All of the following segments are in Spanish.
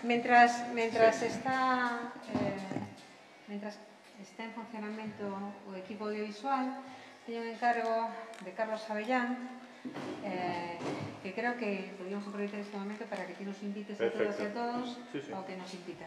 Mientras está en funcionamento o equipo audiovisual, teño un encargo de Carlos Avellán, que creo que podríamos aproveitar este momento para que ti nos invites a todas e a todos ao que nos invitas.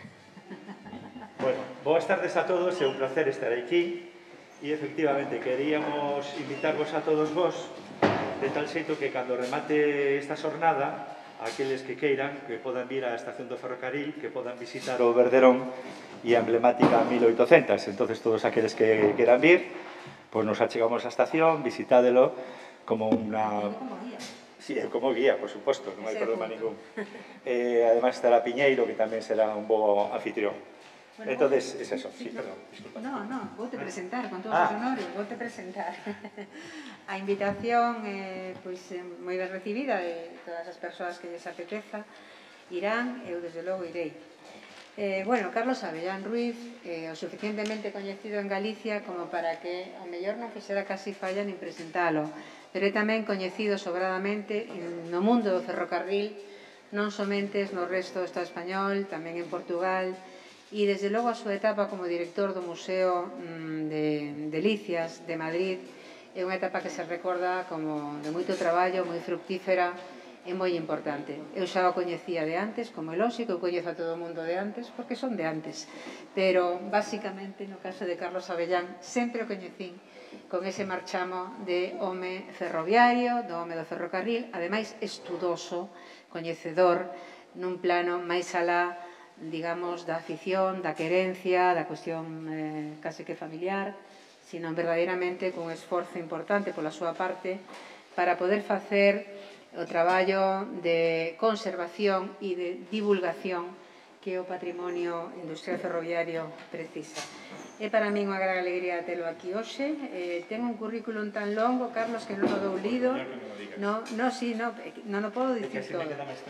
Bueno, boas tardes a todos, é un placer estar aquí e efectivamente queríamos invitarvos a todos vos de tal xeito que cando remate esta xornada aqueles que queiran que podan vir á estación do ferrocarril, que podan visitar o Verderón e a emblemática 1800. Entonces todos aqueles que queran vir, pois nos achegamos á estación, visitádelo como unha... Sí, como guía, por suposto, non hai problema ningún. Además estará Piñeiro, que tamén será un bo anfitrión. Entonces, es eso. Sí, perdón, disculpa. No, voute presentar, con todos os honores, voute presentar. A invitación pois moi ben recibida de todas as persoas que lles apeteza irán, eu desde logo irei. Bueno, Carlos Avellán Ruiz, o suficientemente coñecido en Galicia como para que ao mellor non fixera casi falla nin presentalo, pero é tamén coñecido sobradamente no mundo do ferrocarril, non somente no resto do Estado español, tamén en Portugal, e desde logo a súa etapa como director do Museo de Delicias de Madrid é unha etapa que se recorda como de moito traballo, moi fructífera e moi importante. Eu xa o coñecía de antes, como é lógico, eu coñezo a todo o mundo de antes porque son de antes, pero basicamente no caso de Carlos Avellán sempre o coñecín con ese marchamo de home ferroviario, do home do ferrocarril, ademais estudoso, coñecedor nun plano máis alá, digamos, da afición, da querencia, da cuestión case que familiar, sino verdadeiramente cun esforzo importante pola súa parte para poder facer o traballo de conservación e de divulgación que o patrimonio industrial ferroviario precisa. É para min unha gran alegría telo aquí hoxe. Ten un currículum tan longo, Carlos, que non o dou lido. Non o podo dicir todo.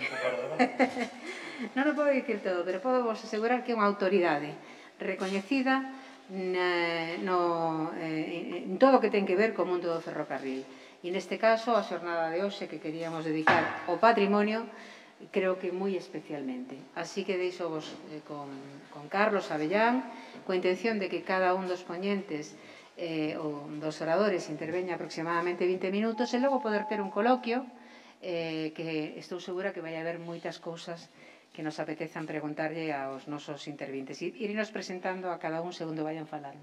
Non o podo dicir todo, pero podo vos asegurar que é unha autoridade recoñecida en todo o que ten que ver co mundo do ferrocarril. E neste caso, a xornada de hoxe que queríamos dedicar ao patrimonio, creo que moi especialmente. Así que deixo vos con Carlos Avellán, coa intención de que cada un dos poñentes ou dos oradores interveña aproximadamente 20 minutos e logo poder ter un coloquio que estou segura que vai haber moitas cousas que nos apetezan preguntarlle aos nosos intervintes. Irenos presentando a cada un segundo vayan falando.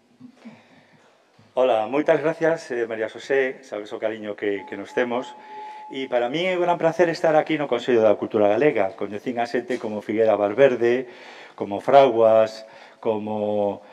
Ola, moitas gracias, María Xosé, sabes o cariño que nos temos. E para mí é un gran placer estar aquí no Consello da Cultura Galega. Coñecín a xente como Figuera Valverde, como Fraguas, como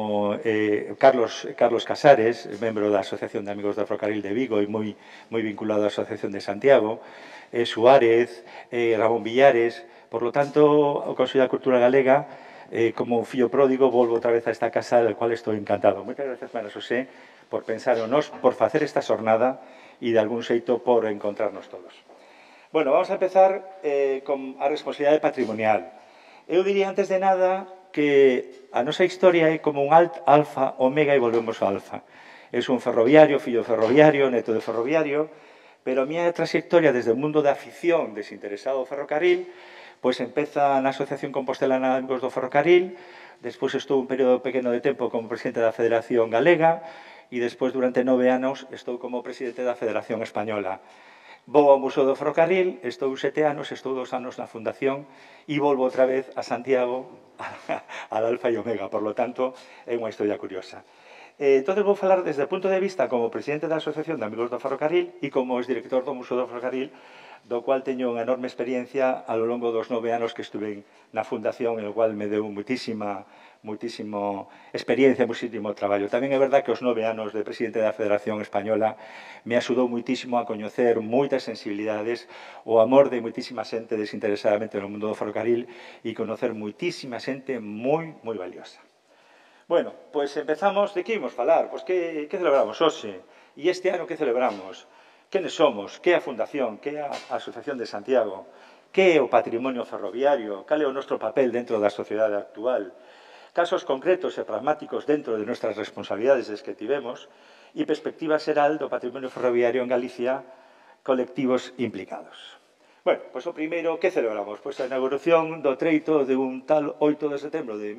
Carlos Casares, membro da Asociación de Amigos do Ferrocarril de Vigo e moi vinculado á Asociación de Santiago, Suárez, Ramón Villares. Por lo tanto, o Consello da Cultura Galega, como un fillo pródigo, volvo outra vez a esta casa, del cual estou encantado. Moitas gracias, María Xosé, por pensar en nos, por facer esta xornada e de algún xeito por encontrarnos todos. Bueno, vamos a empezar con a responsabilidade patrimonial. Eu diría antes de nada que a nosa historia é como un alfa, omega e volvemos ao alfa. Es un ferroviario, fillo ferroviario, neto de ferroviario, pero a miña trayectoria desde o mundo da afición desinteresado ao ferrocarril pois empeza na Asociación Compostelana de Amigos do Ferrocarril, despois estou un período pequeno de tempo como presidente da Federación Galega e despois durante 9 anos estou como presidente da Federación Española. Vou ao Museo do Ferrocarril, estou 7 anos, estou 2 anos na Fundación e volvo outra vez a Santiago, al Alfa e Omega, por lo tanto, é unha historia curiosa. Entón, vou falar desde o punto de vista como presidente da Asociación de Amigos do Ferrocarril e como exdirector do Museo do Ferrocarril, do cual teño unha enorme experiencia a lo longo dos 9 anos que estuve na Fundación, en o cual me deu muitísima experiencia, muitísimo traballo. Tamén é verdad que os 9 anos de presidente da Federación Española me axudou muitísimo a coñecer moitas sensibilidades, o amor de muitísima xente desinteresadamente no mundo do ferrocarril e conocer muitísima xente moi valiosa. Bueno, pois empezamos. De que imos falar? Pois que celebramos hoxe? E este ano que celebramos? Quenes somos? Que é a Fundación? Que é a Asociación de Santiago? Que é o patrimonio ferroviario? Cal é o noso papel dentro da sociedade actual? Casos concretos e pragmáticos dentro de nuestras responsabilidades que tivemos e perspectiva xeral do patrimonio ferroviario en Galicia, colectivos implicados. Bueno, pois o primeiro, que celebramos? Pois a inauguración do treito de un tal 8 de setembro de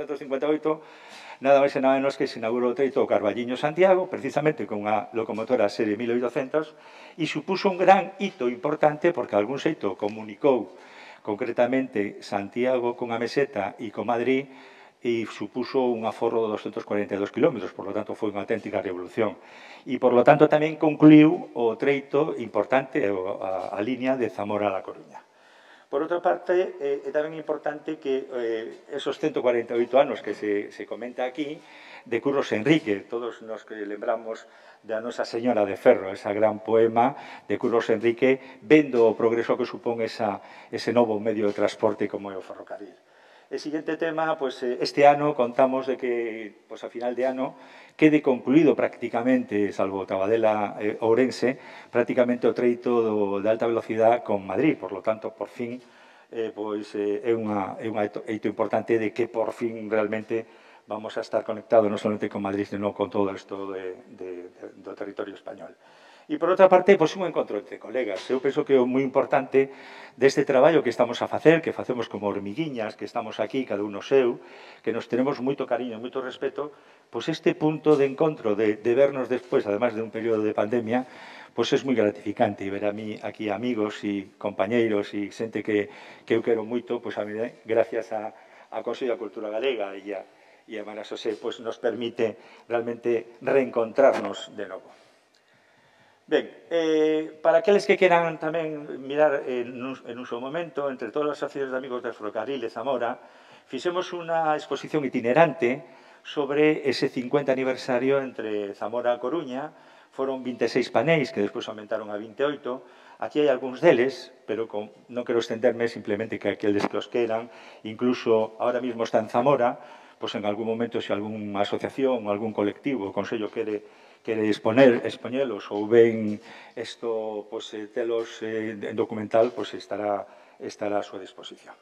1958, nada máis e nada menos que se inaugurou o treito Carballiño-Santiago, precisamente con unha locomotora serie 1800, e supuso un gran hito importante porque algún xeito comunicou concretamente Santiago con a Meseta e con Madrid e supuso un aforro de 242 km, por lo tanto foi unha auténtica revolución. E, por lo tanto, tamén concluiu o treito importante, a línea de Zamora a La Coruña. Por outra parte, é tamén importante que esos 148 anos que se comenta aquí, de Curros Enrique, todos nos que lembramos da Nosa Señora de Ferro, esa gran poema de Curros Enrique, vendo o progreso que supón ese novo medio de transporte como é o ferrocarril. El siguiente tema, pues este ano contamos de que, pues a final de ano, quede concluído prácticamente, salvo Tabadela Ourense, prácticamente o treito de alta velocidade con Madrid. Por lo tanto, por fin, pois é un hito importante de que por fin realmente vamos a estar conectados non solamente con Madrid, sino con todo o resto do territorio español. E, por outra parte, pois un encontro entre colegas. Eu penso que é moi importante deste traballo que estamos a facer, que facemos como hormiguiñas, que estamos aquí, cada un no seu, que nos tenemos moito cariño, moito respeto, pois este punto de encontro, de vernos despois, además de un período de pandemia, pois é moi gratificante ver a mí aquí amigos e compañeiros e xente que eu quero moito, pois a mí, gracias a Consello da Cultura Galega e a María Xosé, pois nos permite realmente reencontrarnos de novo. Ben, para aqueles que queran tamén mirar en un seu momento, entre todas as asociacións de amigos del ferrocarril de Zamora, fixemos unha exposición itinerante sobre ese 50 aniversario entre Zamora e Coruña. Foron 26 panéis, que despois aumentaron a 28. Aquí hai algúns deles, pero non quero extenderme, simplemente que aqueles que os queran, incluso ahora mismo está en Zamora, pois en algún momento, se algunha asociación, algún colectivo, o Consello quere expoñelos ou ben isto, pois, telos en documental, pois estará a súa disposición.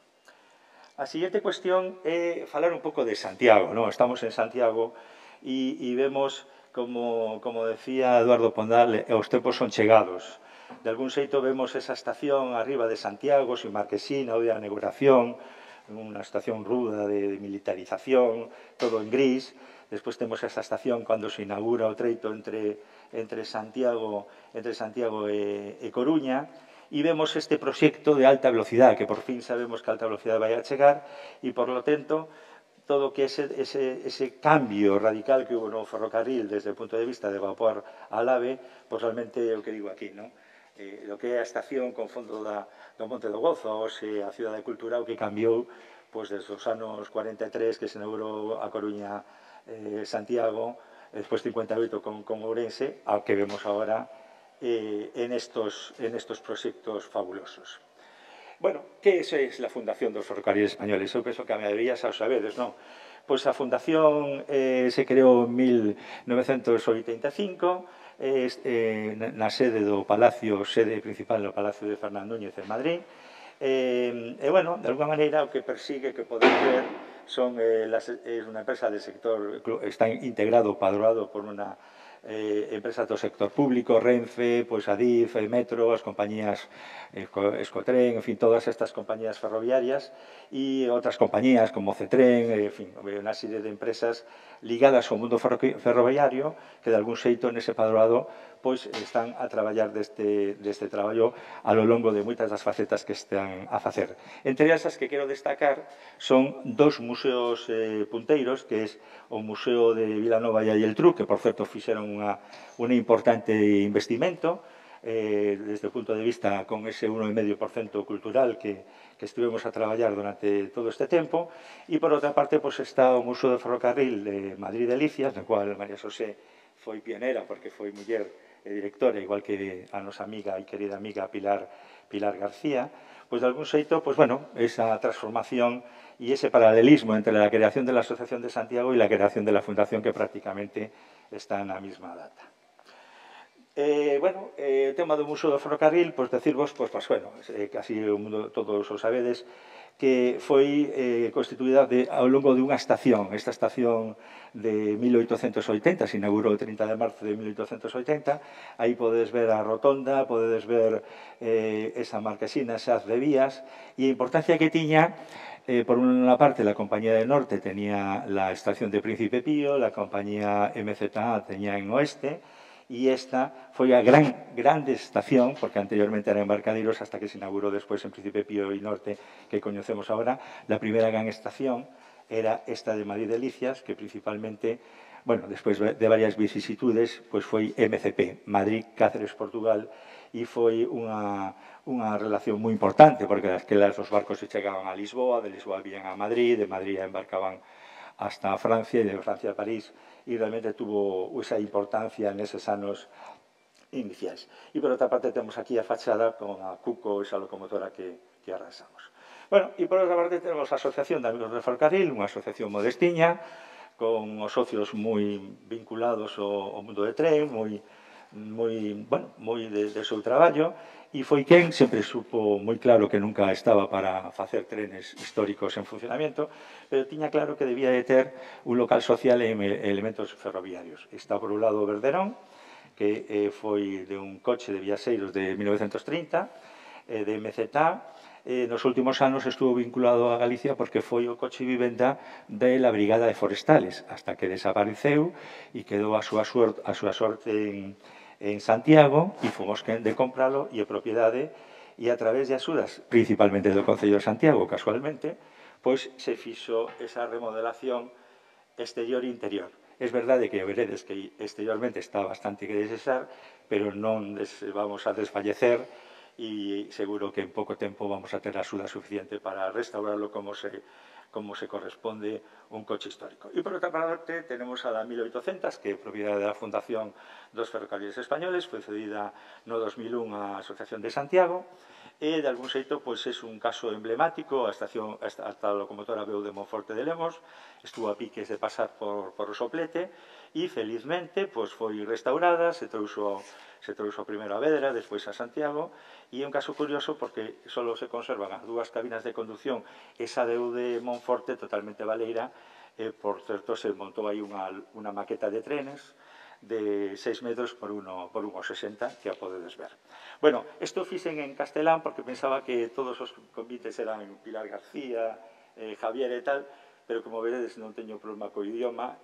A seguinte cuestión é falar un pouco de Santiago, non? Estamos en Santiago e vemos, como decía Eduardo Pondal, os tempos son chegados. De algún xeito vemos esa estación arriba de Santiago, sin marquesina, o de inauguración, unha estación ruda de militarización, todo en gris. Despois temos esa estación cando se inaugura o treito entre Santiago e Coruña, e vemos este proxecto de alta velocidade, que por fin sabemos que a alta velocidade vai a chegar, e, por lo tanto, todo que ese cambio radical que hubo no ferrocarril desde o punto de vista de vapor al AVE, pois realmente é o que digo aquí, non? O que é a estación con fondo do Monte do Gozo, a Cidade de Cultura, o que cambiou pois desde os anos 43 que se inaugurou a Coruña Santiago, despois 58 con Ourense, ao que vemos agora en estos proxectos fabulosos. Bueno, que é a Fundación dos Ferrocarriles Españoles? Eu penso que a maioría xa o sabedes, non? Pois a Fundación se creou en 1985, na sede do Palacio, sede principal do Palacio de Fernán Núñez en Madrid, e, bueno, de alguma maneira o que persigue, que podemos ver, é unha empresa del sector, está integrado, padroado por unha empresa do sector público, Renfe, pois Adif, Metro, as compañías Escotren, en fin, todas estas compañías ferroviarias e outras compañías como Cetren, en fin, unha serie de empresas ligadas ao mundo ferroviario que de algún xeito nese padroado pois están a traballar deste traballo a lo longo de moitas das facetas que están a facer. Entre esas que quero destacar son dos museos punteiros, que é o Museo de Vilanova e Geltrú, que, por certo, fixeron un importante investimento desde o punto de vista con ese 1,5% cultural que estivemos a traballar durante todo este tempo, e, por outra parte, está o Museo do Ferrocarril de Madrid de Licias, no cual María Xosé foi pionera, porque foi muller e directora, igual que a nosa amiga e querida amiga Pilar García, pois de algún xeito, pois, bueno, esa transformación e ese paralelismo entre a creación de la Asociación de Santiago e a creación de la Fundación, que prácticamente está na mesma data. Bueno, o tema do Museo do Ferrocarril, pois decirvos, bueno, casi todos os sabedes, que foi constituída ao longo de unha estación. Esta estación de 1880, se inaugurou o 30 de marzo de 1880. Aí podedes ver a rotonda, podedes ver esa marquesina, esas de vías, e a importancia que tiña. Por una parte, la compañía del norte tenía la estación de Príncipe Pío, la compañía MZA tenía en oeste, y esta foi a grande estación, porque anteriormente era Embarcadeiros, hasta que se inaugurou despois en Príncipe Pío e Norte, que coñecemos agora. La primeira gran estación era esta de Madrid Delicias, que principalmente, bueno, despois de varias vicisitudes, pois foi MCP, Madrid, Cáceres, Portugal, e foi unha relación moi importante, porque daquelas os barcos se chegaban a Lisboa, de Lisboa vían a Madrid, de Madrid embarcaban hasta Francia e de Francia a París, e realmente tuvo esa importancia neses anos iniciais. E por outra parte temos aquí a fachada con a Cuco, esa locomotora que arrasamos. Bueno, e por outra parte temos a Asociación de Amigos do Ferrocarril, unha asociación modestiña, con os socios moi vinculados ao mundo de tren, moi de seu traballo, e foi quen sempre supo moi claro que nunca estaba para facer trenes históricos en funcionamento, pero tiña claro que debía de ter un local social e elementos ferroviarios. Está por un lado o Verderón, que foi de un coche de viaxeiros de 1930, de MZA. Nos últimos anos estuvo vinculado a Galicia porque foi o coche vivenda de la Brigada de Forestales, hasta que desapareceu e quedou a súa sorte en Santiago, e fomos quen de compralo e a propiedade, e a través de axudas, principalmente do Concello de Santiago, casualmente, pois se fixo esa remodelación exterior e interior. É verdade que veredes que exteriormente está bastante que desexar, pero non vamos a desfallecer, e seguro que en pouco tempo vamos a ter a axuda suficiente para restaurarlo como se corresponde un coche histórico. E por outra parte tenemos a la 1800, que é propiedade da Fundación dos Ferrocarriles Españoles, foi cedida no 2001 á Asociación de Santiago, e de algún xeito pois é un caso emblemático. A estación, a locomotora veu de Monforte de Lemos, estuvo a piques de pasar por o soplete, e felizmente pois foi restaurada, se trouxo primeiro a Vedra, despois a Santiago, e é un caso curioso porque só se conservan as dúas cabinas de conducción. Esa deu de Monforte totalmente baleira, por certo se montou aí unha maqueta de trenes de 6 metros por 1,60, que a podedes ver. Bueno, isto fixen en castelán porque pensaba que todos os convites eran Pilar García, Javier e tal, pero como veredes non teño problema co idioma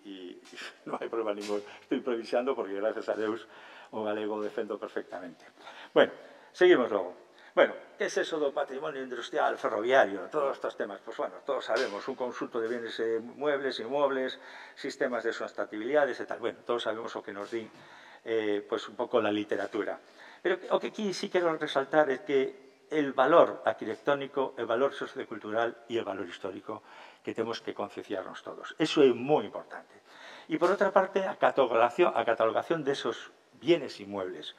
e non hai problema ningún. Estou improvisando porque, gracias a Deus, o galego defendo perfectamente. Bueno, seguimos logo. Bueno, que é eso do patrimonio industrial ferroviario? Todos estes temas, pois, bueno, todos sabemos, un conxunto de bienes muebles, inmuebles, sistemas de sustentabilidades e tal. Bueno, todos sabemos o que nos din, pois, un pouco la literatura. Pero o que aquí sí quero resaltar é que el valor arquitectónico, el valor sociocultural e el valor histórico que temos que concienciarnos todos. Eso é moi importante. E, por outra parte, a catalogación desos bienes inmuebles,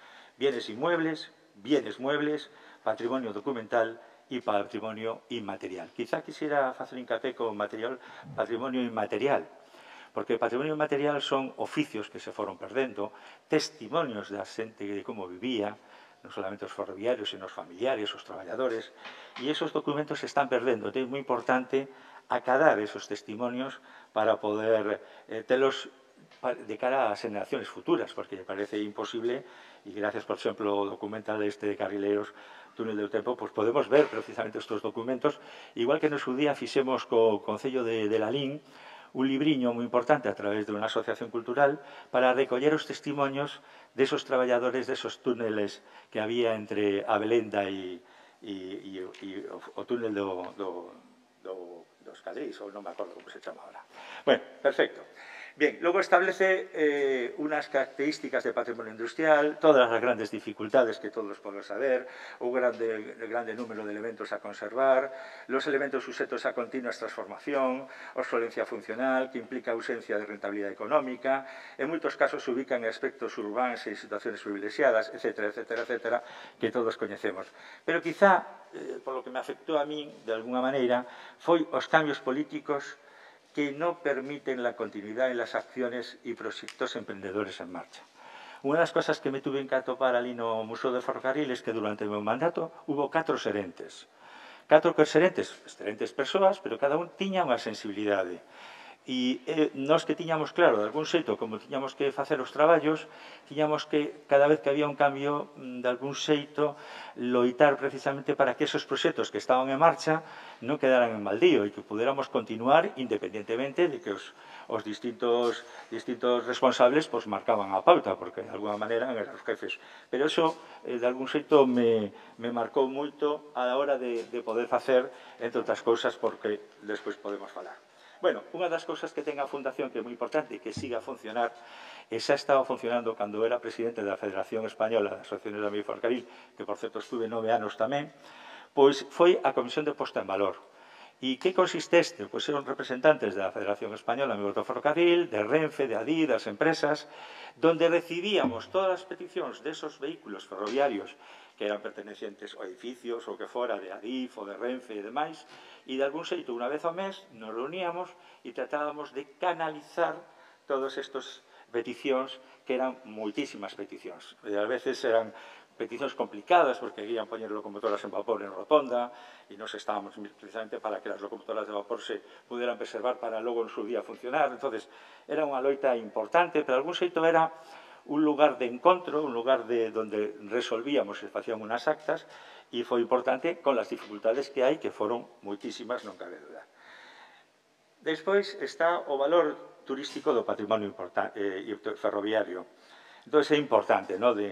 bienes muebles, patrimonio documental e patrimonio inmaterial. Quizá quisiera facer hincapié con patrimonio inmaterial, porque o patrimonio inmaterial son oficios que se foron perdendo, testimonios da xente de como vivía, non solamente os ferroviarios, sino os familiares, os traballadores, e esos documentos se están perdendo. É moi importante acadar esos testimonios para poder telos de cara ás generaciones futuras, porque me parece imposible, e gracias, por exemplo, ao documental este de Carrileiros, Túnel do Tempo, pues podemos ver precisamente estes documentos, igual que no seu día fixemos co Concello de Lalín un libriño moi importante a través de unha asociación cultural para recoller os testimonios desos traballadores desos túneles que había entre a Belenda e o túnel dos Cadrís, ou non me acordo como se chama ahora. Bueno, perfecto. Bien, logo establece unas características de patrimonio industrial, todas as grandes dificultades que todos podemos saber, un grande número de elementos a conservar, los elementos sujetos a continuas transformación, obsolencia funcional, que implica ausencia de rentabilidade económica, en moitos casos se ubican en aspectos urbanos e situaciones privilexiadas, etcétera, etcétera, etcétera, que todos coñecemos. Pero quizá, por lo que me afectou a min, de alguna maneira, foi os cambios políticos que no permiten la continuidad en las acciones y proyectos emprendedores en marcha. Unha das cosas que me tuve que atopar ali no Museo de Ferrocarril é que durante o meu mandato hubo 4 xerentes. 4 xerentes, excelentes persoas, pero cada un tiña unha sensibilidade. E nós que tiñamos claro, de algún xeito, como tiñamos que facer os traballos, tiñamos que, cada vez que había un cambio, de algún xeito, loitar precisamente para que esos proxectos que estaban en marcha non quedaran en baldío e que pudéramos continuar independentemente de que os distintos responsables pues, marcaban a pauta, porque de alguna maneira eran os jefes. Pero eso, de algún xeito, me marcou moito a hora de poder facer, entre outras cousas, porque despois podemos falar. Bueno, unha das cousas que ten a Fundación que é moi importante e que siga a funcionar, e xa estaba funcionando cando era presidente da Federación Española de Asociaciones de Amigos do Ferrocarril, que, por certo, estuve 9 anos tamén, pois foi a Comisión de Posta en Valor. E que consiste este? Pois eran representantes da Federación Española de Amigos do Ferrocarril, de Renfe, de Adif, das empresas, donde recibíamos todas as peticións desos vehículos ferroviarios que eran pertenecientes a edificios ou que fora de Adif ou de Renfe e demais, e de algún xeito, unha vez ao mes, nos reuníamos e tratábamos de canalizar todos estes peticións, que eran moitísimas peticións. E ás veces eran peticións complicadas, porque querían poñer locomotoras en vapor en rotonda, e nos estábamos precisamente para que as locomotoras de vapor se puderan preservar para logo en su día funcionar. Entonces, era unha loita importante, pero de algún xeito era un lugar de encontro, un lugar donde resolvíamos e facíamos unas actas, e foi importante con as dificultades que hai, que foron moitísimas, non cabe duda. Despois está o valor turístico do patrimonio ferroviario. Entón, é importante, ¿no?, de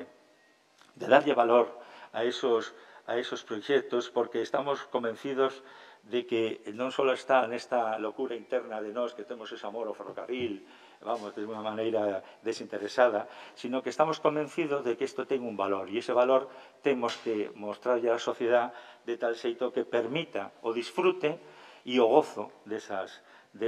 darlle valor a esos proxectos, porque estamos convencidos de que non só está nesta locura interna de nós que temos ese amor ao ferrocarril, vamos, de unha maneira desinteresada, sino que estamos convencidos de que isto ten un valor, e ese valor temos que mostrarlle á sociedade de tal xeito que permita o disfrute e o gozo desas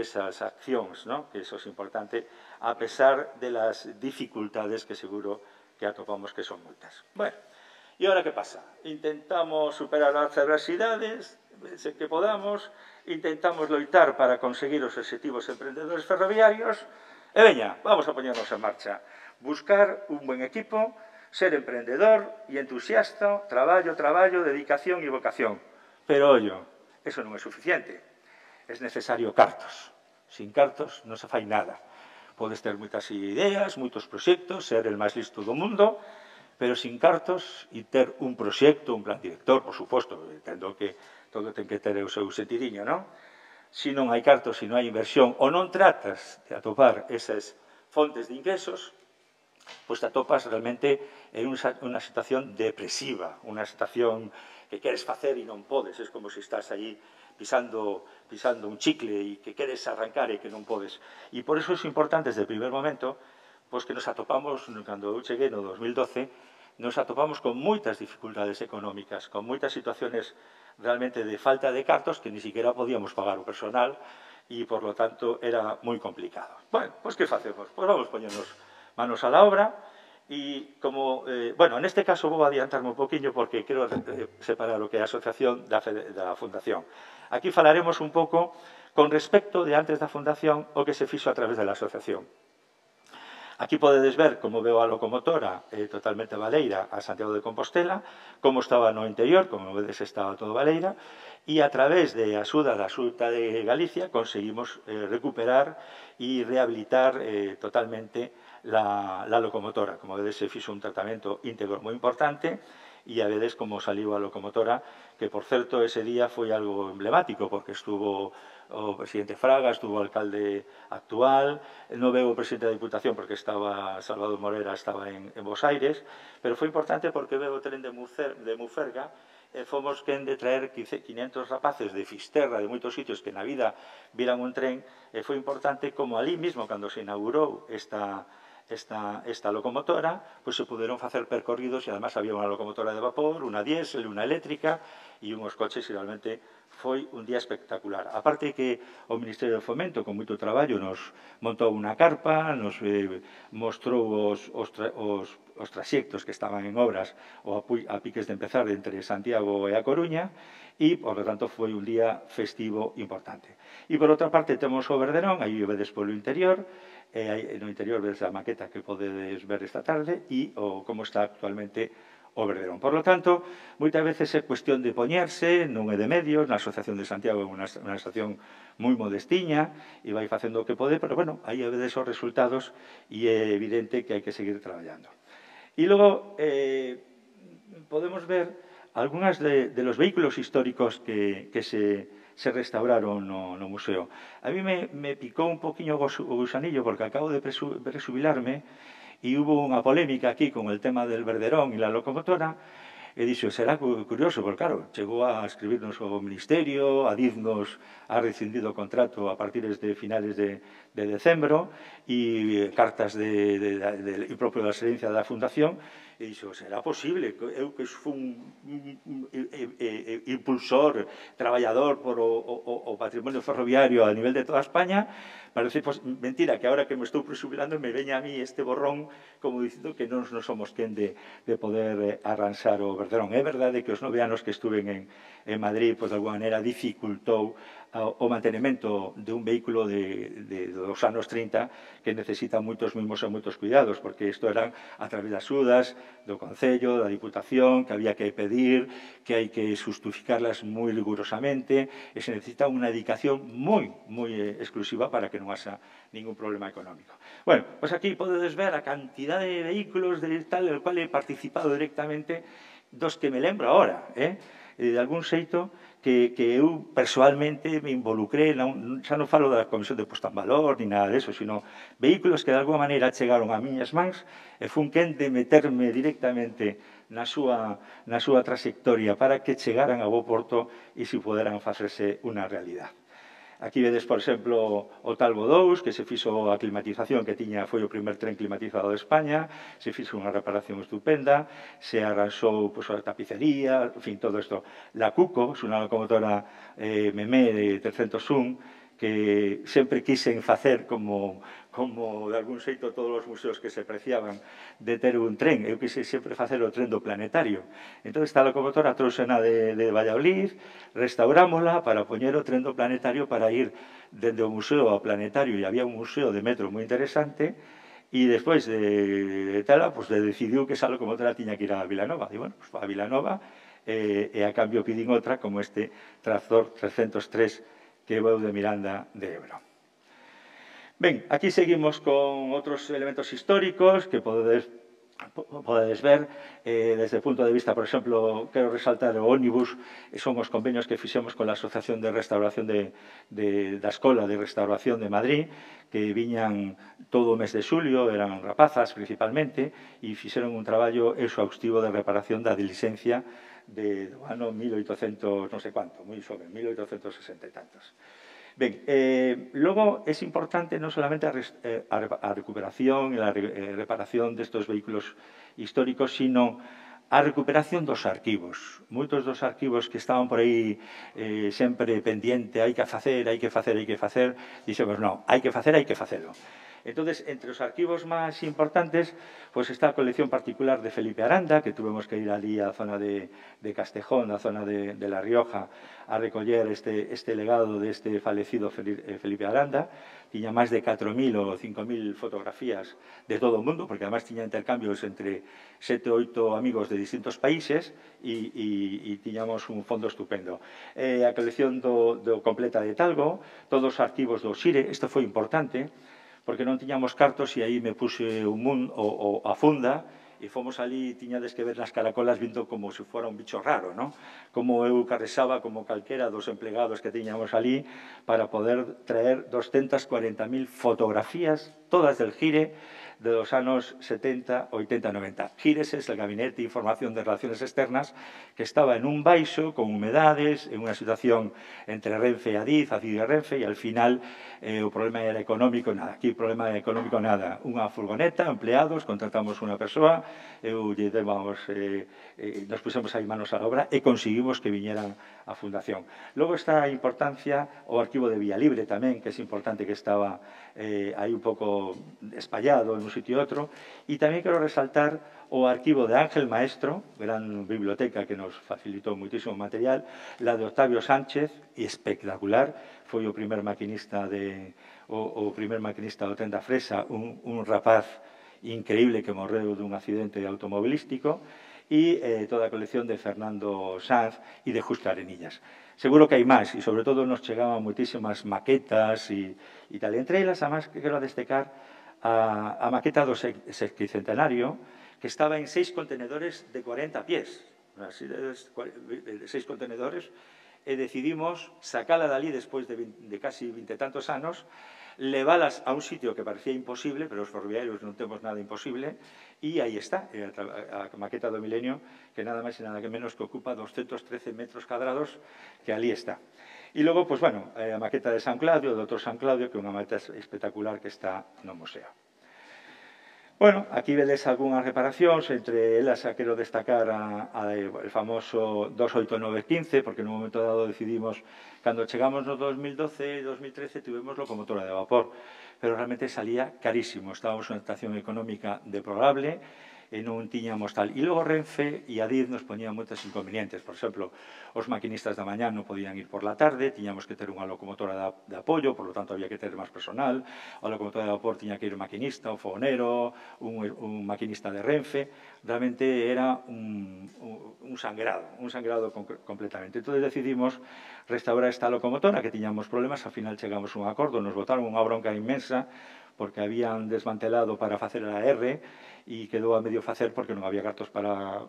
accións, ¿no?, que iso é importante, a pesar de las dificultades que seguro que atopamos que son moitas. Bueno, e agora que pasa? Intentamos superar as adversidades, se que podamos, intentamos loitar para conseguir os obxectivos emprendedores ferroviarios, e veña, vamos a poñernos en marcha. Buscar un buen equipo, ser emprendedor e entusiasta, traballo, dedicación e vocación. Pero, ollo, eso non é suficiente. É necesario cartos. Sin cartos non se fai nada. Podes ter moitas ideas, moitos proxectos, ser el máis listo do mundo, pero sin cartos e ter un proxecto, un plan director, por suposto, entendo que todo ten que ter o seu sentidiño, non? Se non hai cartos, se non hai inversión, ou non tratas de atopar esas fontes de ingresos, pois te atopas realmente en unha situación depresiva, unha situación que queres facer e non podes, é como se estás aí pisando un chicle e que queres arrancar e que non podes. E por iso é importante desde o primer momento, pois que nos atopamos, cando eu cheguei no 2012, nos atopamos con moitas dificultades económicas, con moitas situaciones realmente de falta de cartos que ni siquiera podíamos pagar o personal e, por lo tanto, era moi complicado. Bueno, pois que facemos? Pois vamos poñernos manos a la obra e, como, bueno, neste caso vou adiantarme un poquinho porque quero separar o que é a asociación da Fundación. Aquí falaremos un pouco con respecto de antes da Fundación o que se fixo a través da asociación. Aquí podedes ver como veo a locomotora totalmente baleira a Santiago de Compostela, como estaba no interior, como vedes estaba todo baleira, e a través de axuda da Xunta de Galicia conseguimos recuperar e rehabilitar totalmente la locomotora. Como vedes, se fixo un tratamento íntegro moi importante e a vedes como saliu a locomotora, que, por certo, ese día foi algo emblemático, porque estuvo o presidente Fraga, estuvo o alcalde actual, non veo o presidente da Diputación porque estaba Salvador Morera, estaba en Bos Aires, pero foi importante porque veo o tren de Muferga, fomos quen de traer 500 rapaces de Fisterra, de moitos sitios que na vida viran un tren, e foi importante como ali mismo, cando se inaugurou esta locomotora, pois se puderon facer percorridos e además había unha locomotora de vapor, unha diésel, unha eléctrica e unhos coches e realmente foi un día espectacular. A parte que o Ministerio de Fomento, con moito traballo, nos montou unha carpa, nos mostrou os traxectos que estaban en obras ou a piques de empezar entre Santiago e A Coruña e, por lo tanto, foi un día festivo importante. E, por outra parte, temos o Verderón, aí o vedes polo interior, no interior ves a maqueta que podedes ver esta tarde e como está actualmente o Verderón. Por lo tanto, moitas veces é cuestión de poñerse, non é de medios, na Asociación de Santiago é unha asociación moi modestiña e vai facendo o que pode, pero, bueno, aí vedes os resultados e é evidente que hai que seguir traballando. E logo, podemos ver algunhas de los vehículos históricos que se restauraron no museo. A mí me picou un poquinho o gusanillo porque acabo de presubilarme e hubo unha polémica aquí con el tema del Verderón e la locomotora, e dixo, será curioso, porque claro, chegou a escribirnos o Ministerio, a diznos, ha rescindido o contrato a partir de finales de decembro, e cartas propio da Xerencia da Fundación, e dixo, será posible, eu que fui un impulsor, traballador por o patrimonio ferroviario a nivel de toda España, parece mentira que agora que me estou presubilando me veña a mí este borrón como dicindo que non somos quen de poder arranxar o Verderón. É verdade que os 9 anos que estuve en Madrid, pois de alguma maneira dificultou o mantenimento de un vehículo dos anos 30 que necesita moitos mimos e moitos cuidados, porque isto eran a través das axudas do Concello, da Diputación, que había que pedir, que hai que justificarlas moi rigurosamente, e se necesita unha dedicación moi exclusiva para que non haxa ningún problema económico. Bueno, pois aquí podedes ver a cantidad de vehículos del cual he participado directamente dos que me lembro agora, de algún xeito que eu persoalmente me involucré, xa non falo da Comisión de Posta en Valor ni nada deso, sino vehículos que de alguma maneira chegaron a miñas mans e fun quen de meterme directamente na súa trayectoria para que chegaran a bo porto e se poderan facerse unha realidade. Aquí vedes, por exemplo, o Talbo 2, que se fixo a climatización que tiña, foi o primer tren climatizado de España, se fixo unha reparación estupenda, se arranxou a tapicería, en fin, todo isto. La Cuco, unha locomotora Memé de 301, que sempre quixen facer como de algún xeito todos os museos que se preciaban de ter un tren. Eu quise sempre facer o tren do planetario. Entón, esta locomotora trouxena de Valladolid, restaurámola para poñer o tren do planetario para ir dende o museo ao planetario, e había un museo de metro moi interesante, e despois de tela, decidiu que esa locomotora tiña que ir a Vilanova. E, bueno, a Vilanova, e a cambio pidín outra como este Tractor 303 que veu de Miranda de Ebro. Ben, aquí seguimos con outros elementos históricos que podedes ver desde o punto de vista, por exemplo, quero resaltar o ómnibus, son os convenios que fixemos con a Asociación de Restauración da Escola de Restauración de Madrid, que viñan todo o mes de xulio, eran rapazas principalmente, e fixeron un traballo exhaustivo de reparación da diligencia do ano 1800, non sei cuánto, moi xoven, 1860 e tantos. Ben, logo é importante non solamente a recuperación e a reparación destes vehículos históricos, sino a recuperación dos arquivos. Moitos dos arquivos que estaban por aí sempre pendiente, hai que facer, dixemos, non, hai que facelo. Entón, entre os arquivos máis importantes, está a colección particular de Felipe Aranda, que tuvemos que ir ali á zona de Castejón, á zona de La Rioja, a recoller este legado deste falecido Felipe Aranda. Tiña máis de 4.000 ou 5.000 fotografías de todo o mundo, porque además tiña intercambios entre 7 ou 8 amigos de distintos países e tiñamos un fondo estupendo. A colección do completa de Talgo, todos os arquivos do Xire, isto foi importante, porque non tiñamos cartos e aí me puse a funda e fomos ali, tiñades que ver nas caracolas vindo como se fora un bicho raro, non? Como eu carrexaba como calquera dos emplegados que tiñamos ali para poder traer 240.000 fotografías, todas del Gire, de los anos 70, 80, 90. Gires es el Gabinete de Información de Relaciones Externas, que estaba en un baixo, con humedades, en unha situación entre Renfe e Adif, Adif e Renfe, e al final o problema era económico, nada. Aquí o problema económico, nada. Unha furgoneta, empleados, contratamos unha persoa, nos pusemos aí manos á obra e conseguimos que viñeran a Fundación. Logo está a importancia o arquivo de Vía Libre tamén, que é importante, que estaba aí un pouco todo espallado en un sitio y otro. Y tamén quero resaltar o arquivo de Ángel Maestro, gran biblioteca que nos facilitou muitísimo material, la de Octavio Sánchez, espectacular, foi o primer maquinista o primer maquinista do tren da Fresa, un rapaz increíble que morreu dun accidente automobilístico, e toda a colección de Fernando Sanz e de Justo Arenillas. Seguro que hai máis, e sobre todo nos chegaban moitísimas maquetas e tal. Entre elas, a máis que quero destacar a maqueta do sesquicentenario, que estaba en 6 contenedores de 40 pies. Así de 6 contenedores, e decidimos sacala dali despois de casi 20 e tantos anos, leválas a un sitio que parecía imposible, pero os ferroviarios non temos nada imposible, e aí está, a maqueta do Milenio, que nada máis e nada que menos que ocupa 213 metros cuadrados, que ali está. E logo, pois, bueno, a maqueta de San Claudio, do Dr. San Claudio, que é unha maqueta espectacular que está no museo. Bueno, aquí vedes algunhas reparacións, entre elas quero destacar el famoso 28915, porque nun momento dado decidimos, cando chegamos no 2012 e 2013, tuvemos locomotora de vapor, pero realmente salía carísimo, estábamos nunha situación económica deplorable, e non tiñamos tal. E logo Renfe e Adif nos poñían moitos inconvenientes. Por exemplo, os maquinistas da mañá non podían ir por la tarde, tiñamos que ter unha locomotora de apoio, por lo tanto había que ter máis personal, a locomotora de vapor tiña que ir un maquinista, un fogonero, un maquinista de Renfe. Realmente era un sangrado completamente. Entón decidimos restaurar esta locomotora, que tiñamos problemas, ao final chegamos a un acordo, nos botaron unha bronca inmensa, porque habían desmantelado para facer a R e quedou a medio facer porque non había cartos para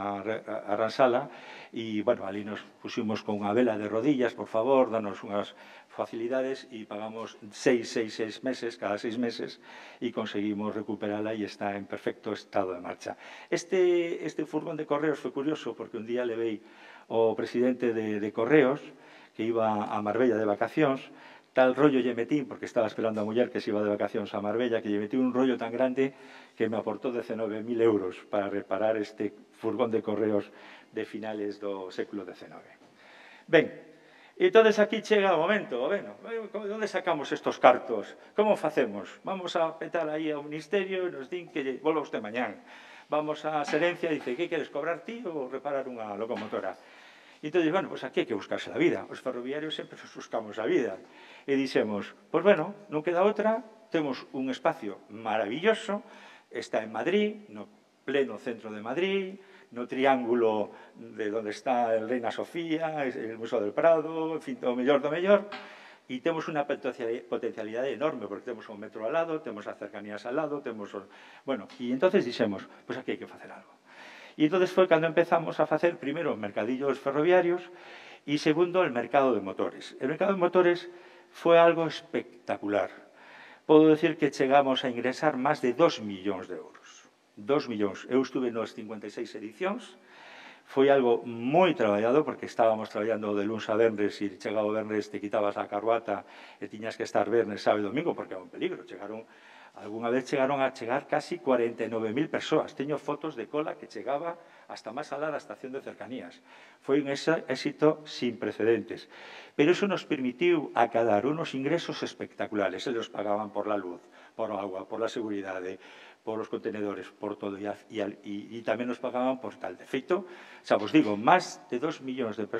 arransala e, bueno, ali nos pusimos con unha vela de rodillas, por favor, danos unhas facilidades e pagamos 6 meses, cada 6 meses, e conseguimos recuperala e está en perfecto estado de marcha. Este furgón de Correos foi curioso porque un día levei o presidente de Correos, que iba a Marbella de vacacións, tal rollo lle metín, porque estaba esperando a muller que se iba de vacacións a Marbella, que lle metí un rollo tan grande que me aportou 19.000 euros para reparar este furgón de Correos de finales do século XIX. Ben, entonces aquí chega o momento, bueno, onde sacamos estos cartos? Como facemos? Vamos a petar aí ao Ministerio e nos din que volva usted mañán. Vamos á Serencia e dice, que queres cobrar ti ou reparar unha locomotora? E entón, bueno, pois aquí hai que buscarse a vida. Os ferroviarios sempre nos buscamos a vida. E dixemos, pois bueno, non queda outra, temos un espacio maravilloso, está en Madrid, no pleno centro de Madrid, no triángulo de onde está el Reina Sofía, el Museo del Prado, en fin, o mellor do mellor, e temos unha potencialidade enorme, porque temos un metro al lado, temos as cercanías al lado, temos... Bueno, e entonces dixemos, pois aquí hai que facer algo. E entón foi cando empezamos a facer, primeiro, mercadillos ferroviarios e, segundo, el mercado de motores. El mercado de motores foi algo espectacular. Podo decir que chegamos a ingresar máis de 2 millóns de euros. 2 millóns. Eu estuve nos 56 edicións. Foi algo moi traballado, porque estábamos traballando de luns a venres e chegaba o venres te quitabas a carbata e tiñas que estar venres, sábado e domingo, porque era un peligro. Alguna vez chegaron a chegar casi 49.000 persoas. Teño fotos de cola que chegaba hasta máis alá da estación de cercanías. Foi un éxito sin precedentes. Pero iso nos permitiu acadar unos ingresos espectaculares. Eles pagaban por la luz, por agua, por la seguridade, por os contenedores, por todo. E tamén nos pagaban por tal. De feito, xa vos digo, máis de 2 millóns de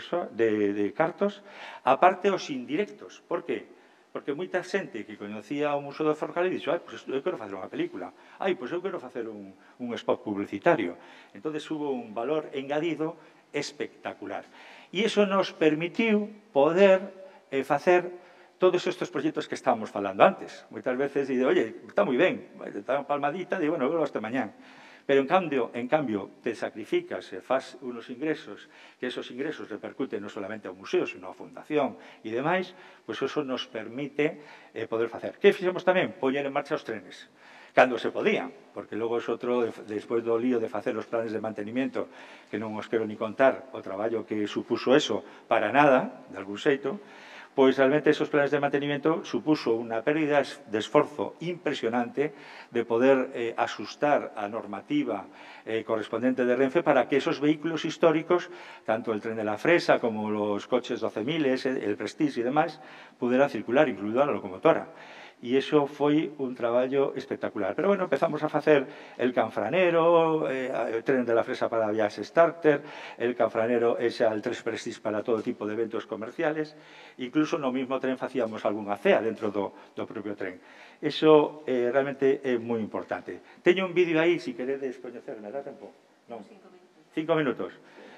cartos, aparte os indirectos. Por que? Porque moita xente que conocía o Museo do Ferrocarril dixo, pois eu quero facer unha película, pois eu quero facer un spot publicitario. Entón, hubo un valor engadido espectacular. E iso nos permitiu poder facer todos estes proxectos que estábamos falando antes. Moitas veces, oye, está moi ben, está unha palmadita, digo, bueno, eu hasta mañán. Pero, en cambio, te sacrificas e faz unos ingresos, que esos ingresos repercuten non solamente ao museo, sino á fundación e demais, pois eso nos permite poder facer. Que fixemos tamén? Poñer en marcha os trenes, cando se podía, porque logo é outro, despois do lío de facer os planes de mantenimiento, que non os quero ni contar o traballo que supuso eso para nada, de algún xeito, pois realmente esos planes de mantenimiento supuso unha pérdida de esforzo impresionante de poder asustar a normativa correspondente de Renfe para que esos vehículos históricos, tanto el tren de la Fresa como los coches 12.000, el Prestige e demais, puderan circular, incluída la locomotora. e iso foi un traballo espectacular. Pero, bueno, empezamos a facer el canfranero, o tren de la fresa para viaxes starter, el canfranero e xa el 3 Prestige para todo tipo de eventos comerciales, incluso no mismo tren facíamos algunha cea dentro do propio tren. Iso realmente é moi importante. Teño un vídeo aí, se queredes coñecer, me dá tempo? Non. 5 minutos.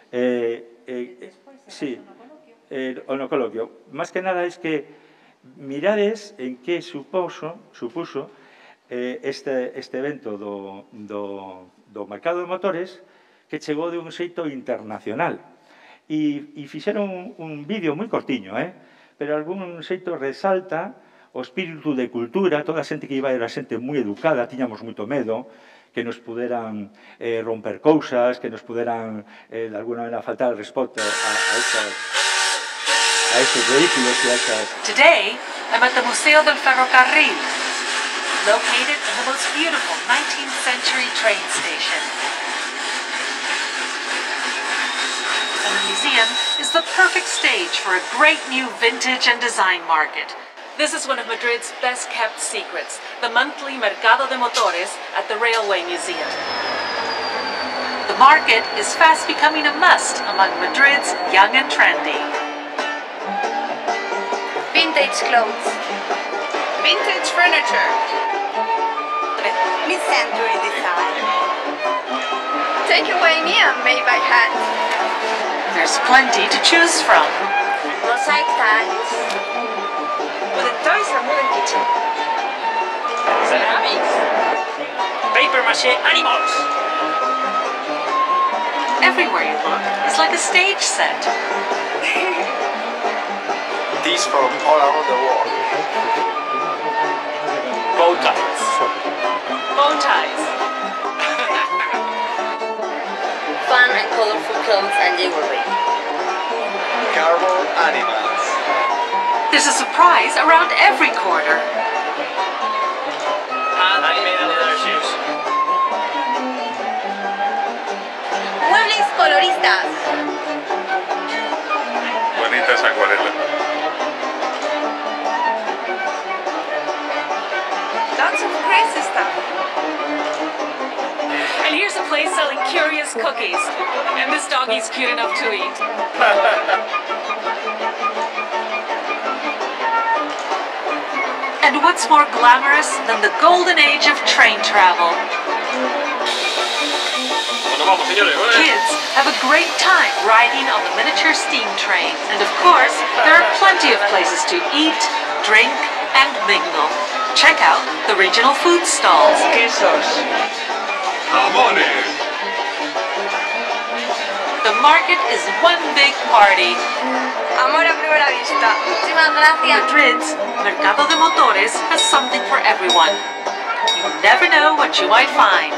Sí, o no coloquio. Más que nada es que mirades en que supuso este evento do mercado de motores que chegou de un xeito internacional. E fixeron un vídeo moi cortiño, pero algún xeito resalta o espírito de cultura, toda a xente que iba era xente moi educada, tiñamos moito medo, que nos puderan romper cousas, que nos puderan, de alguna maneira, faltar el respeto a estos vehículos y a estas... Today, I'm at the Museo del Ferrocarril, located in the most beautiful 19th century train station. And the museum is the perfect stage for a great new vintage and design market. This is one of Madrid's best kept secrets, the monthly Mercado de Motores at the Railway Museum. The market is fast becoming a must among Madrid's young and trendy. Vintage clothes. Vintage furniture. Mid-century design. Takeaway neon made by hand. There's plenty to choose from. Mosaic tiles. With a toys and wooden kitchen. Ceramics. Paper mache animals. Everywhere you look is like a stage set. These from all around the world. Bow ties. Bow ties. Fun and colorful clothes and jewelry. Cardboard animals. There's a surprise around every corner. Handmade leather shoes. Muebles coloristas. Bonitas acuarelas. Lots of crazy stuff. And here's a place selling curious cookies. And this doggie's cute enough to eat. And what's more glamorous than the golden age of train travel? Kids have a great time riding on the miniature steam train. And of course, there are plenty of places to eat, drink, and mingle. Check out the regional food stalls. Quesos. Jamones. The market is one big party. Amor a primera vista. Muchísimas gracias. Madrid's Mercado de Motores has something for everyone. You never know what you might find.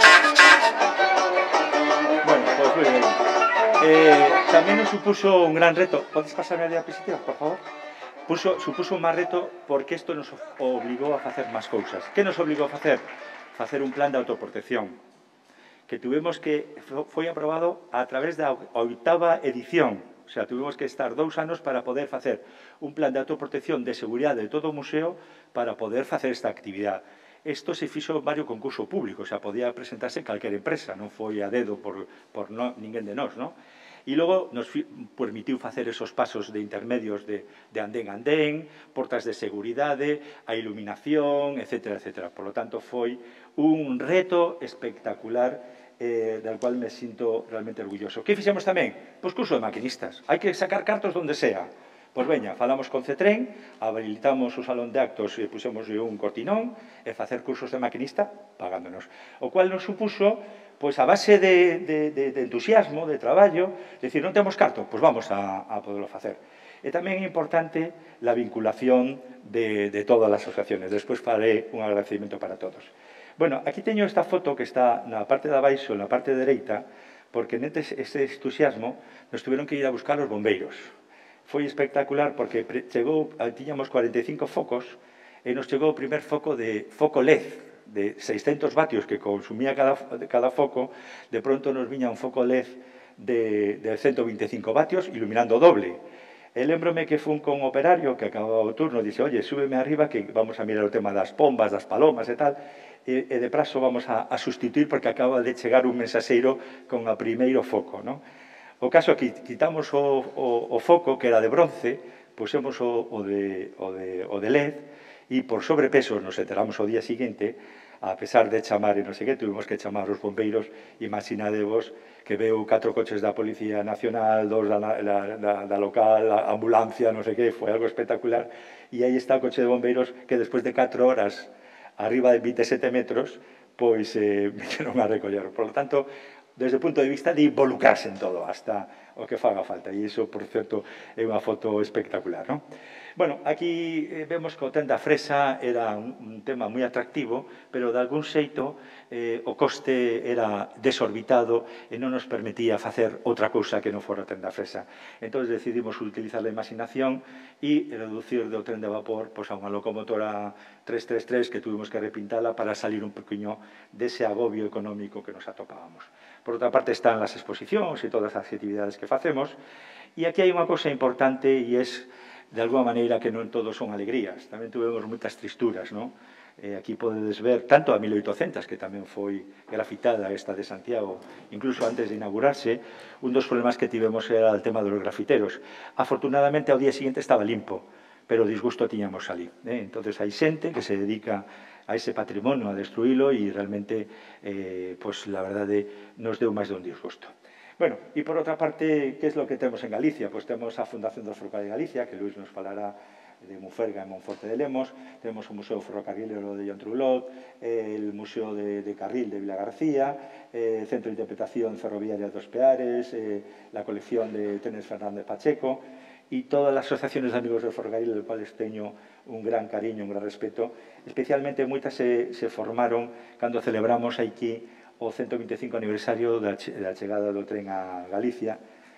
Bueno, pues muy bien. También nos supuso un gran reto. ¿Puedes pasarme a diapositivas, por favor? Supuso un máis reto porque isto nos obligou a facer máis cousas. Que nos obligou a facer? Facer un plan de autoprotección que foi aprobado a través da 8ª edición. O sea, tuvimos que estar 2 anos para poder facer un plan de autoprotección de seguridade de todo o museo para poder facer esta actividade. Isto se fixo en varios concursos públicos, o sea, podía presentarse calquera empresa, non foi a dedo por ninguén de nós, non? E logo nos permitiu facer esos pasos de intermedios de andén a andén, portas de seguridade, a iluminación, etc. Por lo tanto, foi un reto espectacular del cual me sinto realmente orgulloso. Que fixemos tamén? Pois curso de maquinistas. Hai que sacar cartos donde sea. Pois veña, falamos con Cetren, habilitamos o salón de actos e pusemos un cortinón e facer cursos de maquinista pagándonos. O cual nos supuso, pois a base de entusiasmo, de traballo, decir, non temos carto, pois vamos a poderlo facer. E tamén é importante la vinculación de todas as asociaciones. Despois faré un agradecimiento para todos. Bueno, aquí teño esta foto que está na parte de abaixo, na parte dereita, porque neste entusiasmo nos tuvieron que ir a buscar os bombeiros. Foi espectacular porque tiñamos 45 focos e nos chegou o primer foco de foco LED de 600 vatios que consumía cada foco. De pronto nos viña un foco LED de 125 vatios iluminando doble. E lembrome que fun con un operario que acababa o turno, dixe, oye, súbeme arriba que vamos a mirar o tema das pombas, das palomas e tal, e de prazo vamos a sustituir porque acaba de chegar un mensaxeiro con o primeiro foco, non? O caso é que quitamos o foco, que era de bronce, pusemos o de LED, e por sobrepeso nos enteramos o día seguinte, a pesar de chamar e non sei que, tuvimos que chamar os bombeiros, imaginadevos que veu 4 coches da Policía Nacional, 2 da local, a ambulancia, non sei que, foi algo espectacular, e aí está o coche de bombeiros que despois de 4 horas arriba de 27 metros, pois viñeron a recoller. Por lo tanto, desde o punto de vista de involucrarse en todo, hasta o que faga falta. E iso, por certo, é unha foto espectacular, non? Bueno, aquí vemos que o tren da Fresa era un tema moi atractivo, pero de algún xeito o coste era desorbitado e non nos permitía facer outra cousa que non fora o tren da Fresa. Entón decidimos utilizar a imaginación e reducir do tren de vapor a unha locomotora 333 que tuvimos que repintala para salir un poquinho dese agobio económico que nos atopábamos. Por outra parte están as exposicións e todas as actividades que facemos, e aquí hai unha cousa importante e é de alguma maneira que non todos son alegrías, tamén tuvemos moitas tristuras, non? Aquí podedes ver tanto a 1800, que tamén foi grafitada esta de Santiago, incluso antes de inaugurarse, un dos problemas que tivemos era o tema dos grafiteros. Afortunadamente, ao día seguinte estaba limpo, pero disgusto tiñamos ali. Entonces, hai xente que se dedica a ese patrimonio, a destruílo, e realmente, pois, la verdade, nos deu máis de un disgusto. Bueno, e por outra parte, que é lo que temos en Galicia? Pois temos a Fundación do Ferrocarril de Galicia, que Luís nos falará de Muferga e Monforte de Lemos, temos o Museo Ferrocarrilero de Llontrulot, el Museo de Carril de Vila García, Centro de Interpretación Ferroviaria dos Peares, la colección de trenes Fernández Pacheco, e todas as asociaciones de amigos do ferrocarril, del cuales teño un gran cariño, un gran respeto. Especialmente, moitas se formaron cando celebramos aquí o 125 aniversario da chegada do tren a Galicia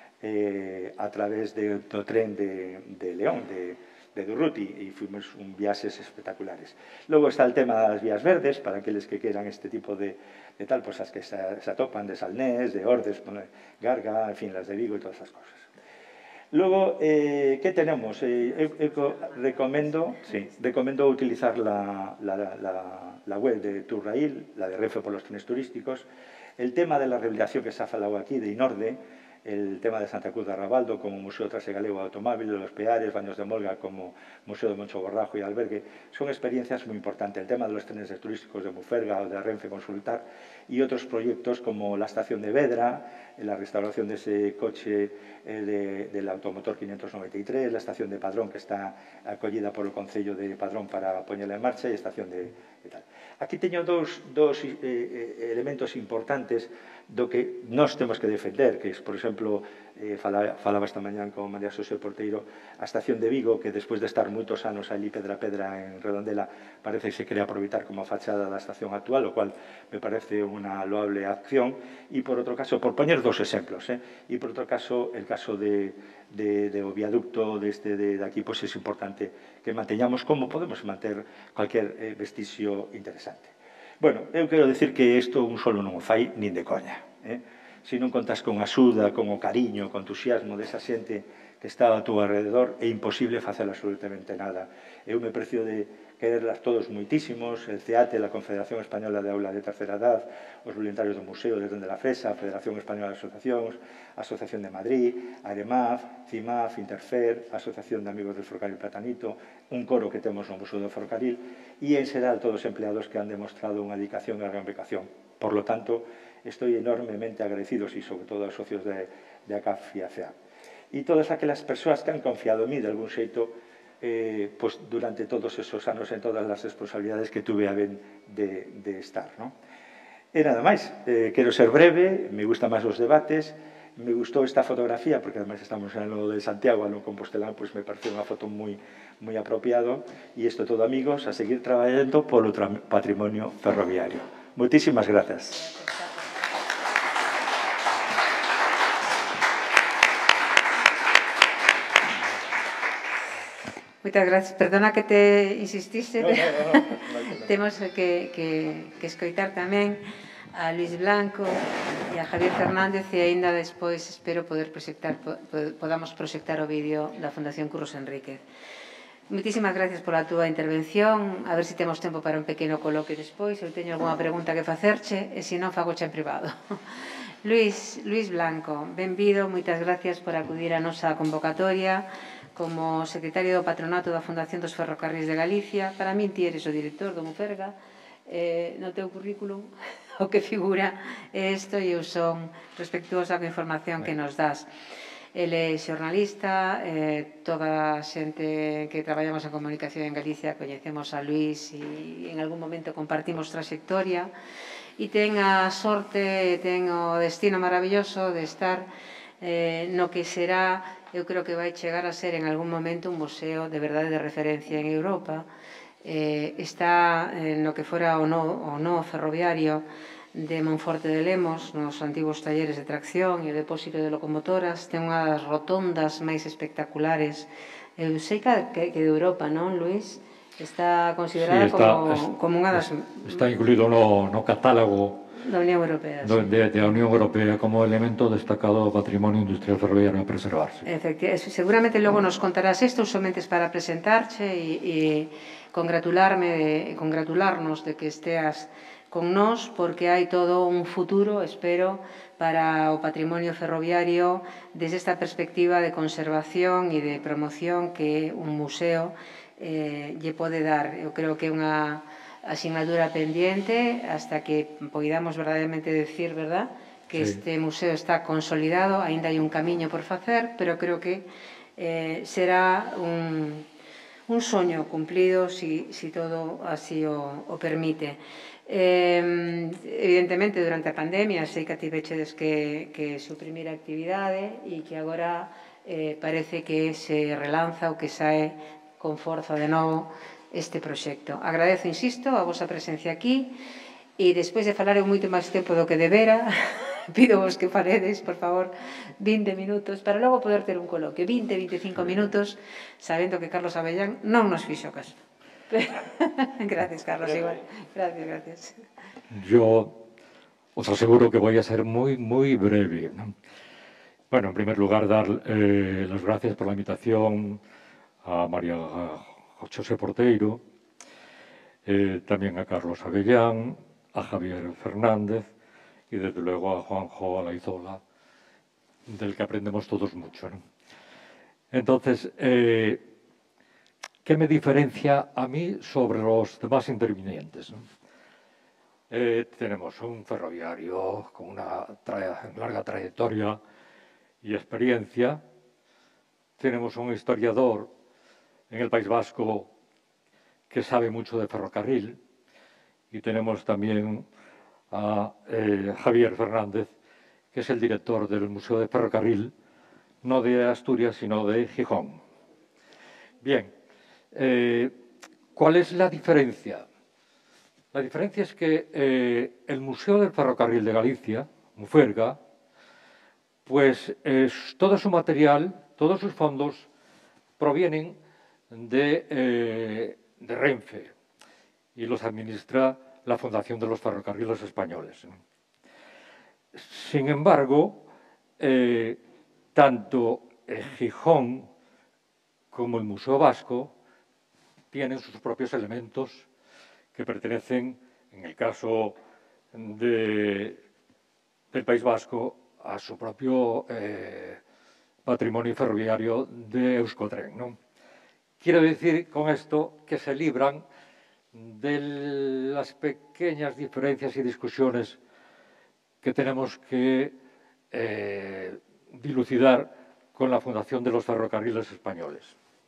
a través do tren de León, de Durruti, e fuimos viaxes espectaculares. Logo está el tema das vías verdes, para aqueles que queran este tipo de tal, pois as que se atopan de Salnés, de Ordes, Garga, en fin, las de Vigo e todas as cosas. Logo, que tenemos? Eu recomendo utilizar la web de Turrail, la de Renfe por los trenes turísticos, el tema de la rehabilitación que se ha falado aquí de Inorde, el tema de Santa Cruz de Arrabaldo como Museo Trase Galego de Automóvil, de los Peares, Baños de Molga como Museo de Moncho Borrajo y Albergue, son experiencias muy importantes. El tema de los trenes turísticos de Muferga o de Renfe Consultar y otros proyectos como la estación de Vedra, la restauración de ese coche del automotor 593, la estación de Padrón que está acogida por el Concello de Padrón para poñerla en marcha, y estación de tal. Aquí teño dos elementos importantes do que nós temos que defender, que é, por exemplo, falaba esta mañán con María Xosé Porteiro, a estación de Vigo, que despois de estar moitos anos ali pedra a pedra en Redondela, parece que se quere aproveitar como fachada da estación actual, o cual me parece unha loable acción, e por outro caso, por poñer dos exemplos, e por outro caso, el caso do viaducto de aquí, pois é importante que manteñamos como podemos manter cualquier vestigio interesante. Bueno, eu quero dicir que isto un solo non o fai nin de coña. Se non contas con a axuda, con o cariño, con o entusiasmo desa xente que está a tu alrededor, é imposible facer absolutamente nada. Eu me precio de quererlas todos moitísimos, el CEATE, la Confederación Española de Aula de Tercera Edad, os voluntarios do Museo de Tren de la Fresa, a Federación Española de Asociacións, a Asociación de Madrid, AREMAF, CIMAF, Interfer, a Asociación de Amigos del Ferrocarril Platanito, un coro que temos no Museo do Ferrocarril, e en xeral todos os empleados que han demostrado unha dedicación e unha gran vocación. Por lo tanto, estoy enormemente agradecido, e sobre todo aos socios de ACAF e ACEA. E todas aquelas persoas que han confiado en mí de algún xeito durante todos esos anos en todas as responsabilidades que tuve a ben de estar. E nada máis, quero ser breve, me gustan máis os debates, me gustou esta fotografía, porque además estamos en lo de Santiago, no Compostelán, pois me pareceu unha foto moi apropiado, e isto todo, amigos, a seguir traballando polo patrimonio ferroviario. Moitísimas grazas. Moitas gracias. Perdona que te insistise, pero temos que escoitar tamén a Luis Blanco e a Javier Fernández e aínda despois espero podamos proxectar o vídeo da Fundación Curros Enríquez. Moitísimas gracias pola túa intervención. A ver se temos tempo para un pequeno coloquio despois. Eu teño algunha pregunta que facerche e se non fagocha en privado. Luis Blanco, benvido, moitas gracias por acudir á nosa convocatoria como secretario do Patronato da Fundación dos Ferrocarrís de Galicia. Para min ti eres o director do Muferga. No teu currículum o que figura é isto e eu son respectuosa coa información que nos das. Ele é xornalista, toda a xente que traballamos en comunicación en Galicia coñecemos a Luis e en algún momento compartimos trayectoria e ten a sorte, ten o destino maravilloso de estar no que será, eu creo que vai chegar a ser en algún momento un museo de verdade de referencia en Europa. Está no que fora o no ferroviario de Monforte de Lemos, nos antigos talleres de tracción e o depósito de locomotoras. Ten unhas rotondas máis espectaculares. Eu sei que de Europa, non, Luis? Está considerada como unha das... Está incluído no catálogo da Unión Europea, da Unión Europea como elemento destacado do patrimonio industrial ferroviario a preservarse. Efectivamente, seguramente logo nos contarás isto, somente para presentarche e congratularnos de que esteas con nós, porque hai todo un futuro, espero, para o patrimonio ferroviario desde esta perspectiva de conservación e de promoción que un museo lle pode dar. Eu creo que é unha asignatura pendiente hasta que poidamos verdadeiramente decir, verdad, que este museo está consolidado, aínda hai un camiño por facer, pero creo que será un soño cumplido si todo así o permite. Evidentemente, durante a pandemia sei que tivechedes que suprimir a actividade e que agora parece que se relanza ou que sae con forza de novo este proxecto. Agradezo, insisto, a vosa presencia aquí e despois de falar moito máis tempo do que debera, pido vos que faredes, por favor, 20 minutos, para logo poder ter un coloquio. 20-25 minutos, sabendo que Carlos Avellán non nos fixo caso. Gracias, Carlos, igual. Gracias. Yo os aseguro que voy a ser muy breve. Bueno, en primer lugar, dar las gracias por la invitación a María José Porteiro, también a Carlos Avellán, a Javier Fernández y desde luego a Juanjo Alaizola, del que aprendemos todos mucho, ¿no? Entonces, ¿qué me diferencia a mí sobre los demás intervinientes, ¿no? Tenemos un ferroviario con una larga trayectoria y experiencia, tenemos un historiador en el País Vasco que sabe mucho de ferrocarril y tenemos también a Javier Fernández, que es el director del Museo de Ferrocarril, no de Asturias, sino de Gijón. Bien, ¿cuál es la diferencia? La diferencia es que el Museo del Ferrocarril de Galicia, Muferga, pues todo su material, todos sus fondos provienen de Renfe y los administra la Fundación de los Ferrocarriles Españoles. Sin embargo, tanto Gijón como el Museo Vasco tienen sus propios elementos que pertenecen, en el caso del País Vasco, a su propio patrimonio ferroviario de Euskotren, ¿no? Quiero decir con esto que se libran de las pequeñas diferencias y discusiones que tenemos que dilucidar con la Fundación de los Ferrocarriles Españoles.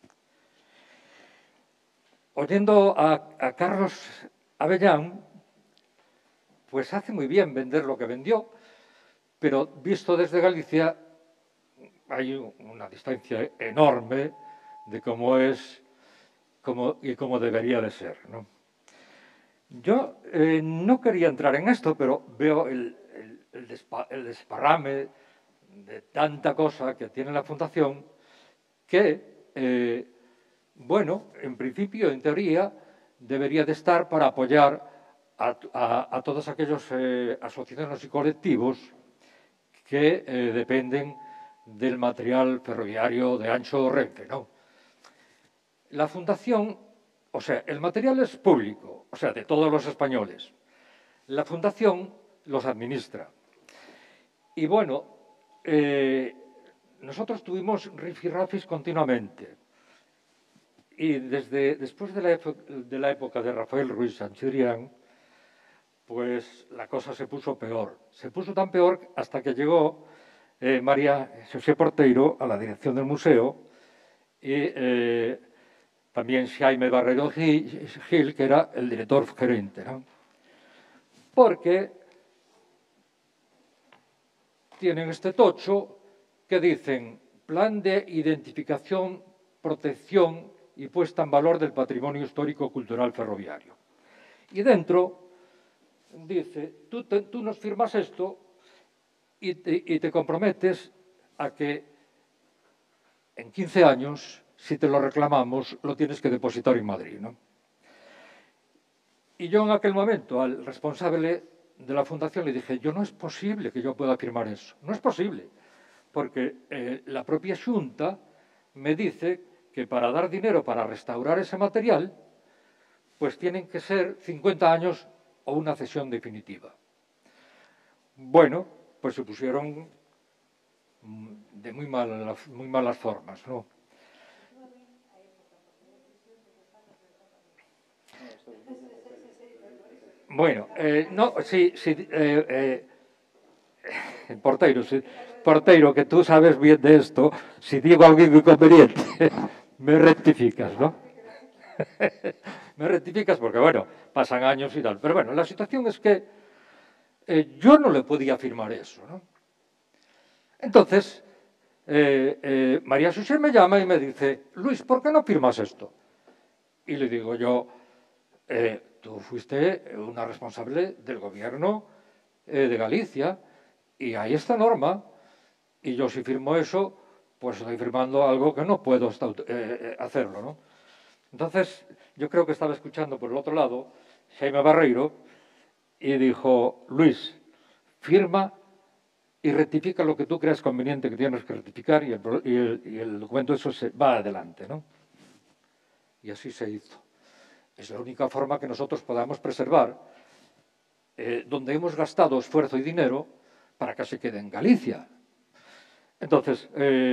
Oyendo a Carlos Avellán, pues hace muy bien vender lo que vendió, pero visto desde Galicia hay una distancia enorme de cómo es y cómo debería de ser, ¿no? Yo no quería entrar en esto, pero veo el desparrame de tanta cosa que tiene la Fundación que, bueno, en principio, en teoría, debería de estar para apoyar a todos aquellos asociaciones y colectivos que dependen del material ferroviario de Ancho Renfe, ¿no? La fundación, o sea, el material es público, o sea, de todos los españoles. La fundación los administra. Y bueno, nosotros tuvimos rifirrafis continuamente. Y después de la época de Rafael Ruiz Sanchirián, pues la cosa se puso peor. Se puso tan peor hasta que llegó María José Porteiro a la dirección del museo y también Jaime Barreiro Gil, que era el director gerente, ¿no? Porque tienen este tocho que dicen Plan de Identificación, Protección y Puesta en Valor del Patrimonio Histórico-Cultural Ferroviario. Y dentro dice, tú nos firmas esto y te comprometes a que en 15 años, si te lo reclamamos, lo tienes que depositar en Madrid, ¿no? Y yo en aquel momento, al responsable de la fundación, le dije, no es posible que yo pueda firmar eso. No es posible, porque la propia Xunta me dice que para dar dinero para restaurar ese material, pues tienen que ser 50 años o una cesión definitiva. Bueno, pues se pusieron de muy malas formas, ¿no? Bueno, no, sí, Porteiro, que tú sabes bien de esto, si digo algo inconveniente, me rectificas, ¿no? Me rectificas porque, bueno, pasan años y tal. Pero bueno, la situación es que yo no le podía firmar eso, ¿no? Entonces, María José me llama y me dice, Luis, ¿por qué no firmas esto? Y le digo yo, tú fuiste una responsable del gobierno de Galicia y hay esta norma y yo si firmo eso, pues estoy firmando algo que no puedo hacerlo, ¿no? Entonces, yo creo que estaba escuchando por el otro lado Jaime Barreiro y dijo, Luis, firma y rectifica lo que tú creas conveniente que tienes que rectificar y el documento eso se va adelante, ¿no? Y así se hizo. Es la única forma que nosotros podamos preservar donde hemos gastado esfuerzo y dinero para que se quede en Galicia. Entonces,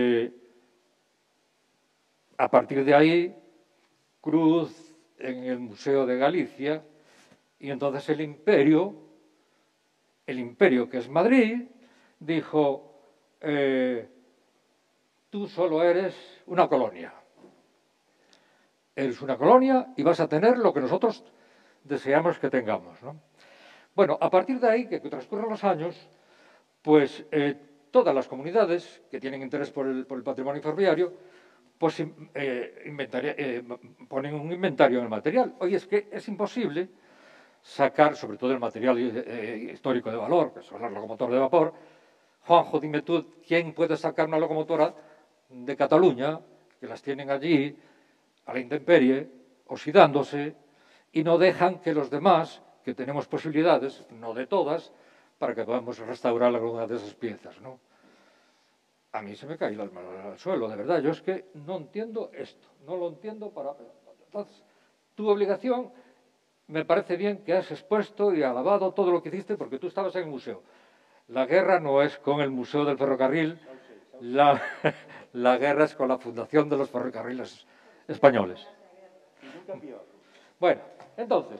a partir de ahí, Cruz en el Museo de Galicia, y entonces el imperio que es Madrid, dijo, tú solo eres una colonia. Eres una colonia y vas a tener lo que nosotros deseamos que tengamos, ¿no? Bueno, a partir de ahí, que transcurren los años, pues todas las comunidades que tienen interés por el patrimonio ferroviario, pues ponen un inventario en el material. Hoy es que es imposible sacar, sobre todo el material histórico de valor, que son las locomotoras de vapor. Juanjo, dime tú, ¿quién puede sacar una locomotora de Cataluña, que las tienen allí, a la intemperie, oxidándose, y no dejan que los demás, que tenemos posibilidades, no de todas, para que podamos restaurar alguna de esas piezas, ¿no? A mí se me cae el alma al suelo, de verdad. Yo es que no entiendo esto, no lo entiendo para... Entonces, tu obligación, me parece bien que has expuesto y alabado todo lo que hiciste porque tú estabas en el museo. La guerra no es con el Museo del Ferrocarril, la guerra es con la Fundación de los Ferrocarriles Españoles. Bueno, entonces,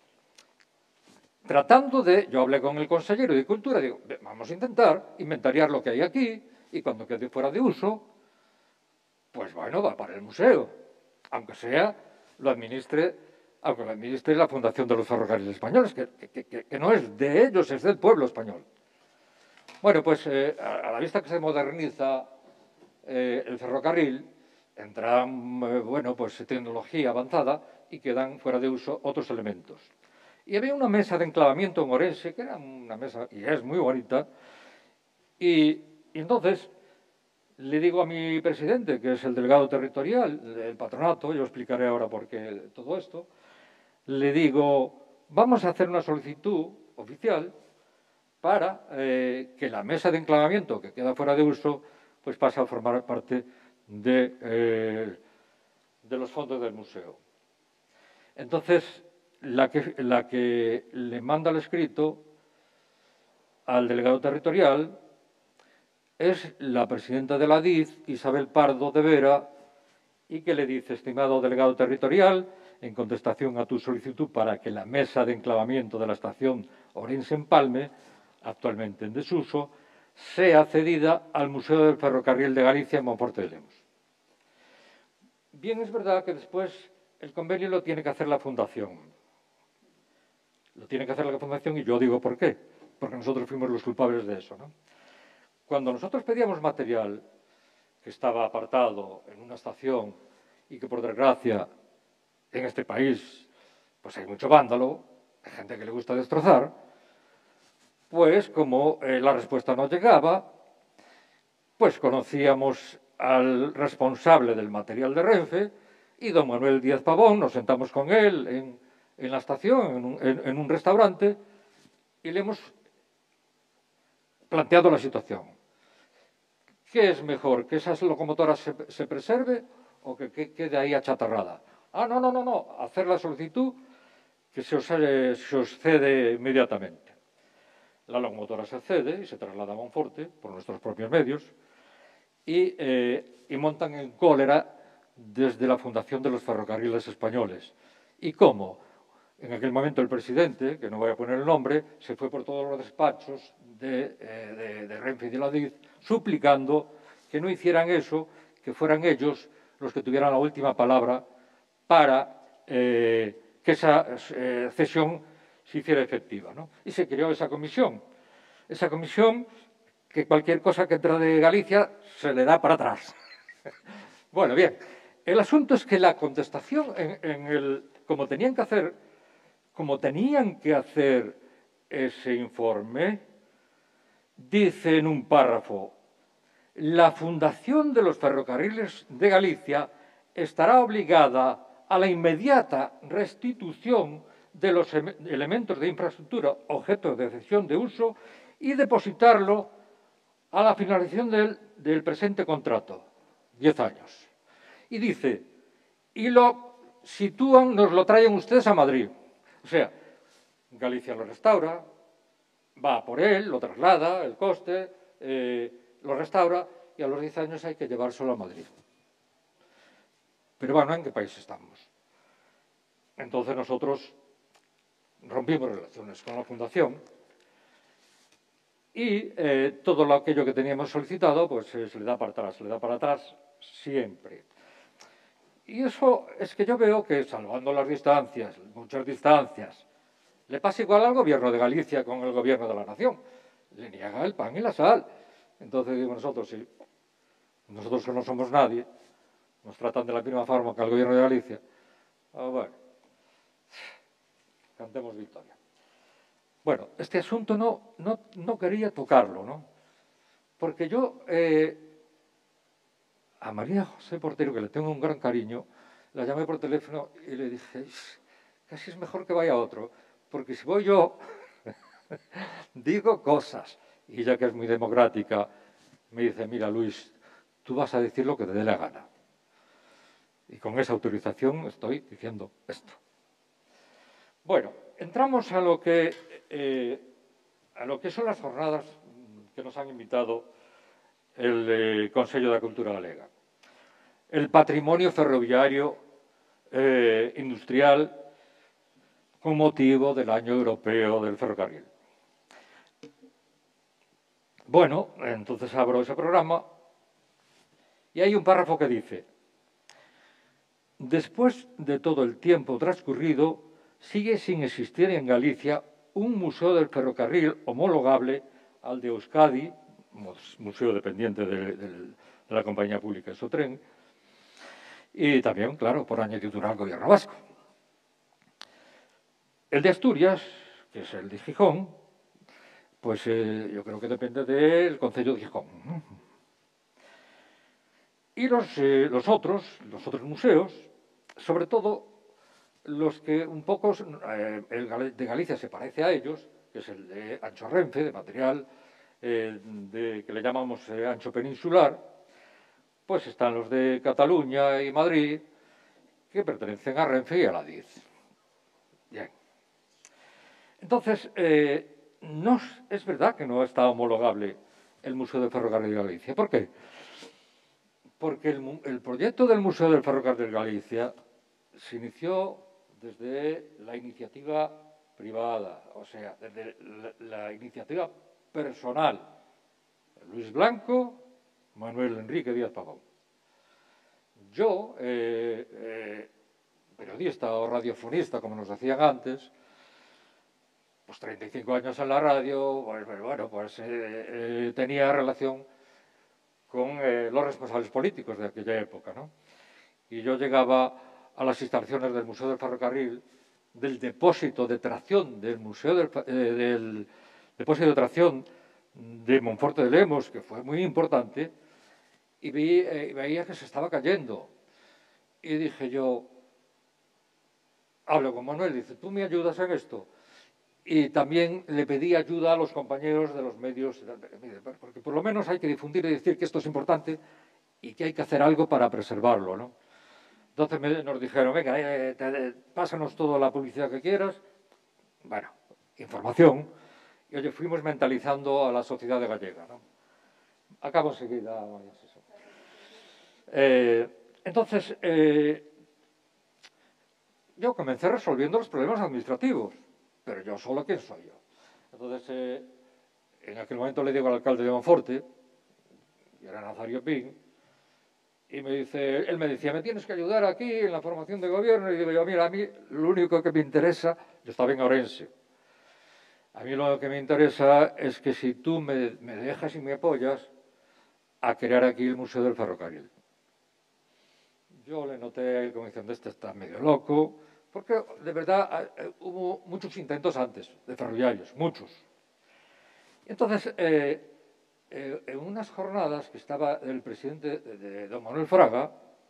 tratando de... Yo hablé con el consejero de Cultura, digo, vamos a intentar inventariar lo que hay aquí y cuando quede fuera de uso, pues bueno, va para el museo, aunque sea, aunque lo administre la Fundación de los Ferrocarriles Españoles, que no es de ellos, es del pueblo español. Bueno, pues a la vista que se moderniza el ferrocarril, entra, bueno, pues tecnología avanzada y quedan fuera de uso otros elementos. Y había una mesa de enclavamiento en Orense, que era una mesa, y es muy bonita, y entonces le digo a mi presidente, que es el delegado territorial del patronato, yo explicaré ahora por qué todo esto, le digo, vamos a hacer una solicitud oficial para que la mesa de enclavamiento que queda fuera de uso pues pase a formar parte de los fondos del museo. Entonces, la que le manda el escrito al delegado territorial es la presidenta de la DIZ, Isabel Pardo de Vera, y que le dice: estimado delegado territorial, en contestación a tu solicitud para que la mesa de enclavamiento de la estación Orense-Empalme, actualmente en desuso, sea cedida al Museo del Ferrocarril de Galicia en Monforte de Lemos. Bien, es verdad que después el convenio lo tiene que hacer la Fundación. Lo tiene que hacer la Fundación y yo digo por qué. Porque nosotros fuimos los culpables de eso, ¿no? Cuando nosotros pedíamos material que estaba apartado en una estación y que, por desgracia, en este país pues hay mucho vándalo, hay gente que le gusta destrozar, pues como la respuesta no llegaba, pues conocíamos al responsable del material de Renfe y don Manuel Díaz Pavón, nos sentamos con él en la estación, en un restaurante, y le hemos planteado la situación. ¿Qué es mejor? ¿Que esas locomotoras se preserve o que quede ahí achatarrada? Ah, no, hacer la solicitud que se os cede inmediatamente. La locomotora se cede y se traslada a Monforte por nuestros propios medios y montan en cólera desde la Fundación de los Ferrocarriles Españoles. ¿Y cómo? En aquel momento el presidente, que no voy a poner el nombre, se fue por todos los despachos de Renfe y de la DIZ suplicando que no hicieran eso, que fueran ellos los que tuvieran la última palabra para que esa cesión se hiciera efectiva, ¿no? Y se creó esa comisión que cualquier cosa que entra de Galicia se le da para atrás. Bueno, bien, el asunto es que la contestación como tenían que hacer ese informe, dice en un párrafo: la Fundación de los Ferrocarriles de Galicia estará obligada a la inmediata restitución de los elementos de infraestructura objeto de cesión de uso y depositarlo a la finalización del presente contrato, 10 años. Y dice, y lo sitúan, nos lo traen ustedes a Madrid. O sea, Galicia lo restaura, va por él, lo traslada, el coste, lo restaura, y a los 10 años hay que llevárselo a Madrid. Pero bueno, ¿en qué país estamos? Entonces nosotros rompimos relaciones con la Fundación y todo aquello que teníamos solicitado pues se le da para atrás siempre. Y eso es que yo veo que, salvando las distancias, muchas distancias, le pasa igual al gobierno de Galicia con el gobierno de la nación. Le niega el pan y la sal. Entonces digo, nosotros que no somos nadie, nos tratan de la misma forma que al gobierno de Galicia. Bueno, cantemos victoria. Bueno, este asunto no quería tocarlo, ¿no? Porque yo a María José Portero, que le tengo un gran cariño, la llamé por teléfono y le dije, casi es mejor que vaya otro, porque si voy yo, digo cosas. Y ella, que es muy democrática, me dice, mira, Luis, tú vas a decir lo que te dé la gana. Y con esa autorización estoy diciendo esto. Bueno, entramos a lo que son las jornadas que nos han invitado el Consello de la Cultura Galega. El patrimonio ferroviario industrial con motivo del Año Europeo del Ferrocarril. Bueno, entonces abro ese programa y hay un párrafo que dice: después de todo el tiempo transcurrido, sigue sin existir en Galicia un museo del ferrocarril homologable al de Euskadi, museo dependiente de la compañía pública Sotren, y también, claro, por añadidura al gobierno vasco. El de Asturias, que es el de Gijón, pues yo creo que depende del Concello de Gijón. Y los otros museos, sobre todo los que un poco, el de Galicia se parece a ellos, que es el de ancho Renfe, de material que le llamamos ancho peninsular, pues están los de Cataluña y Madrid, que pertenecen a Renfe y a la DIZ. Bien. Entonces, es verdad que no está homologable el Museo del Ferrocarril de Galicia. ¿Por qué? Porque el proyecto del Museo del Ferrocarril de Galicia se inició desde la iniciativa privada, o sea, desde la iniciativa personal. Luis Blanco, Manuel Enrique Díaz Pavón. Yo, periodista o radiofonista, como nos decían antes, pues 35 años en la radio, pues tenía relación con los responsables políticos de aquella época, ¿no? Y yo llegaba a las instalaciones del Museo del Ferrocarril, del depósito de tracción del Museo del depósito de tracción de Monforte de Lemos, que fue muy importante, y veía que se estaba cayendo. Y dije yo, hablo con Manuel, dice, ¿tú me ayudas en esto? Y también le pedí ayuda a los compañeros de los medios, porque por lo menos hay que difundir y decir que esto es importante y que hay que hacer algo para preservarlo, ¿no? Entonces nos dijeron, venga, pásanos toda la publicidad que quieras. Bueno, información. Y oye, fuimos mentalizando a la sociedad gallega, ¿no? Acabo enseguida, María Jesús. Entonces, yo comencé resolviendo los problemas administrativos, pero yo solo, ¿quién soy yo? Entonces, en aquel momento le digo al alcalde de Monforte, que era Nazario Pin, y él me decía, me tienes que ayudar aquí en la formación de gobierno. Y digo yo, mira, a mí lo único que me interesa, yo estaba en Orense, a mí lo que me interesa es que si tú me dejas y me apoyas a crear aquí el Museo del Ferrocarril. Yo le noté como diciendo, este está medio loco, porque de verdad hubo muchos intentos antes de ferroviarios, muchos. Entonces, en unas jornadas que estaba el presidente de don Manuel Fraga,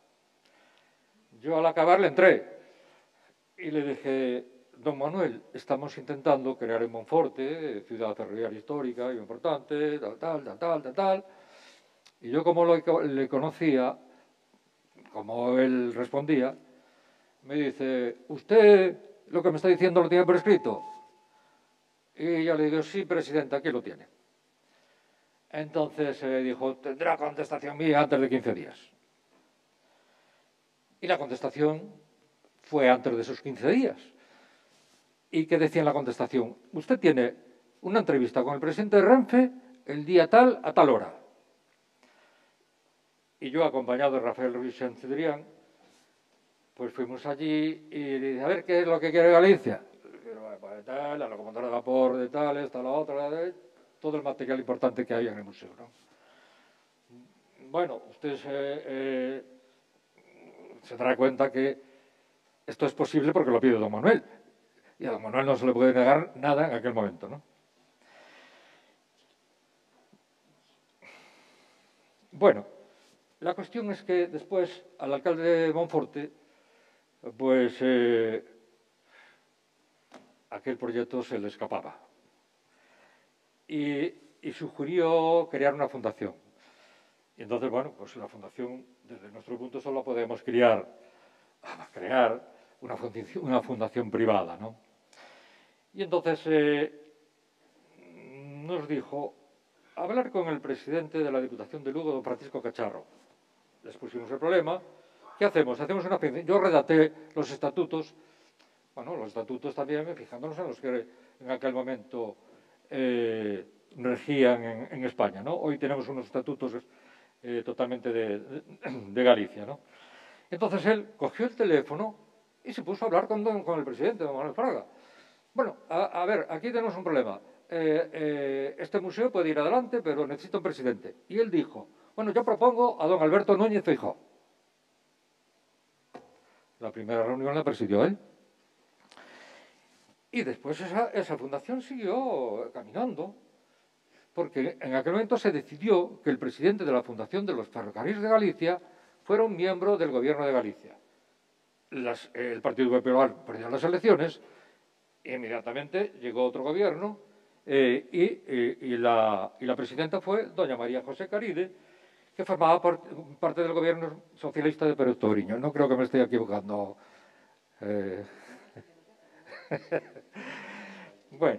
yo al acabar le entré y le dije, don Manuel, estamos intentando crear en Monforte, ciudad ferroviaria histórica y importante, tal. Y yo como le conocía, como él respondía, me dice, ¿usted lo que me está diciendo lo tiene por escrito? Y yo le digo, sí, presidente, aquí lo tiene. Entonces dijo, tendrá contestación mía antes de 15 días. Y la contestación fue antes de esos 15 días. ¿Y qué decía en la contestación? Usted tiene una entrevista con el presidente de Renfe el día tal a tal hora. Y yo, acompañado de Rafael Ruiz Sanchidrián, pues fuimos allí y le dije, a ver, ¿qué es lo que quiere Galicia? Pues tal, la locomotora de vapor de tal, esta, la otra, todo el material importante que hay en el museo, ¿no? Bueno, usted se dará cuenta que esto es posible porque lo pide don Manuel. Y a don Manuel no se le puede negar nada en aquel momento, ¿no? Bueno, la cuestión es que después al alcalde de Monforte, pues aquel proyecto se le escapaba. Y sugirió crear una fundación. Y entonces, bueno, pues la fundación, desde nuestro punto, solo podemos crear una fundación privada, ¿no? Y entonces nos dijo, hablar con el presidente de la Diputación de Lugo, don Francisco Cacharro. Les pusimos el problema. ¿Qué hacemos? Hacemos una fundación. Yo redacté los estatutos, bueno, los estatutos también, fijándonos en los que en aquel momento regían en España, ¿no? Hoy tenemos unos estatutos totalmente de Galicia, ¿no? Entonces él cogió el teléfono y se puso a hablar con el presidente, don Manuel Fraga. Bueno, a ver, aquí tenemos un problema. Este museo puede ir adelante, pero necesita un presidente. Y él dijo, bueno, yo propongo a don Alberto Núñez Feijóo. La primera reunión la presidió él. Y después esa fundación siguió caminando, porque en aquel momento se decidió que el presidente de la Fundación de los Ferrocarriles de Galicia fuera un miembro del Gobierno de Galicia. el Partido Popular perdió las elecciones, inmediatamente llegó otro gobierno y la presidenta fue doña María José Caride, que formaba parte del gobierno socialista de Pérez Touriño. No creo que me esté equivocando. Bueno.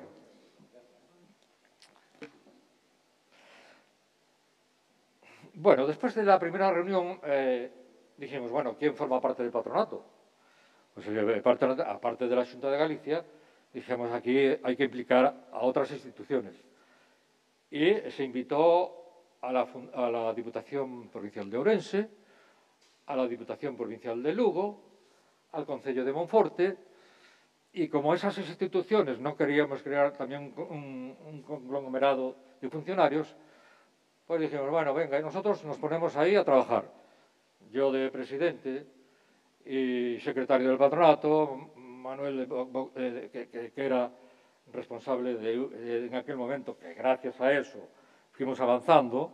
Bueno, después de la primera reunión dijimos, bueno, ¿quién forma parte del patronato? Pues aparte de la Xunta de Galicia, dijimos, aquí hay que implicar a otras instituciones. Y se invitó a la Diputación Provincial de Ourense, a la Diputación Provincial de Lugo, al Concello de Monforte, y como esas instituciones no queríamos crear también un conglomerado de funcionarios, pues dijimos, bueno, venga, y nosotros nos ponemos ahí a trabajar. Yo de presidente y secretario del patronato, Manuel, que era responsable en aquel momento, que gracias a eso fuimos avanzando.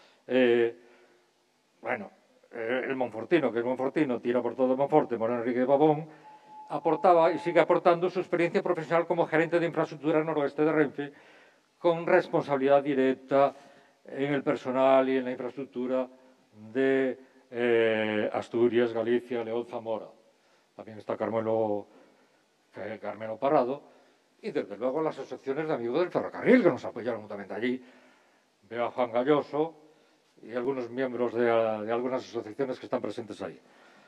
Bueno, el monfortino, que es monfortino, tira por todo el Monforte, Moreno Enrique de Pavón, aportaba y sigue aportando su experiencia profesional como gerente de infraestructura noroeste de Renfe, con responsabilidad directa en el personal y en la infraestructura de Asturias, Galicia, León, Zamora. También está Carmelo Parrado y, desde luego, las asociaciones de amigos del ferrocarril que nos apoyaron también allí. Veo a Juan Galloso y algunos miembros de algunas asociaciones que están presentes ahí.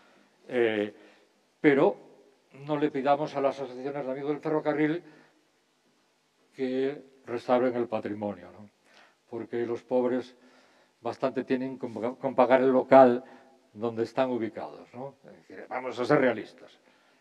Pero no le pidamos a las asociaciones de amigos del ferrocarril que restauren el patrimonio, ¿no? Porque los pobres bastante tienen con pagar el local donde están ubicados, ¿no? Es decir, vamos a ser realistas.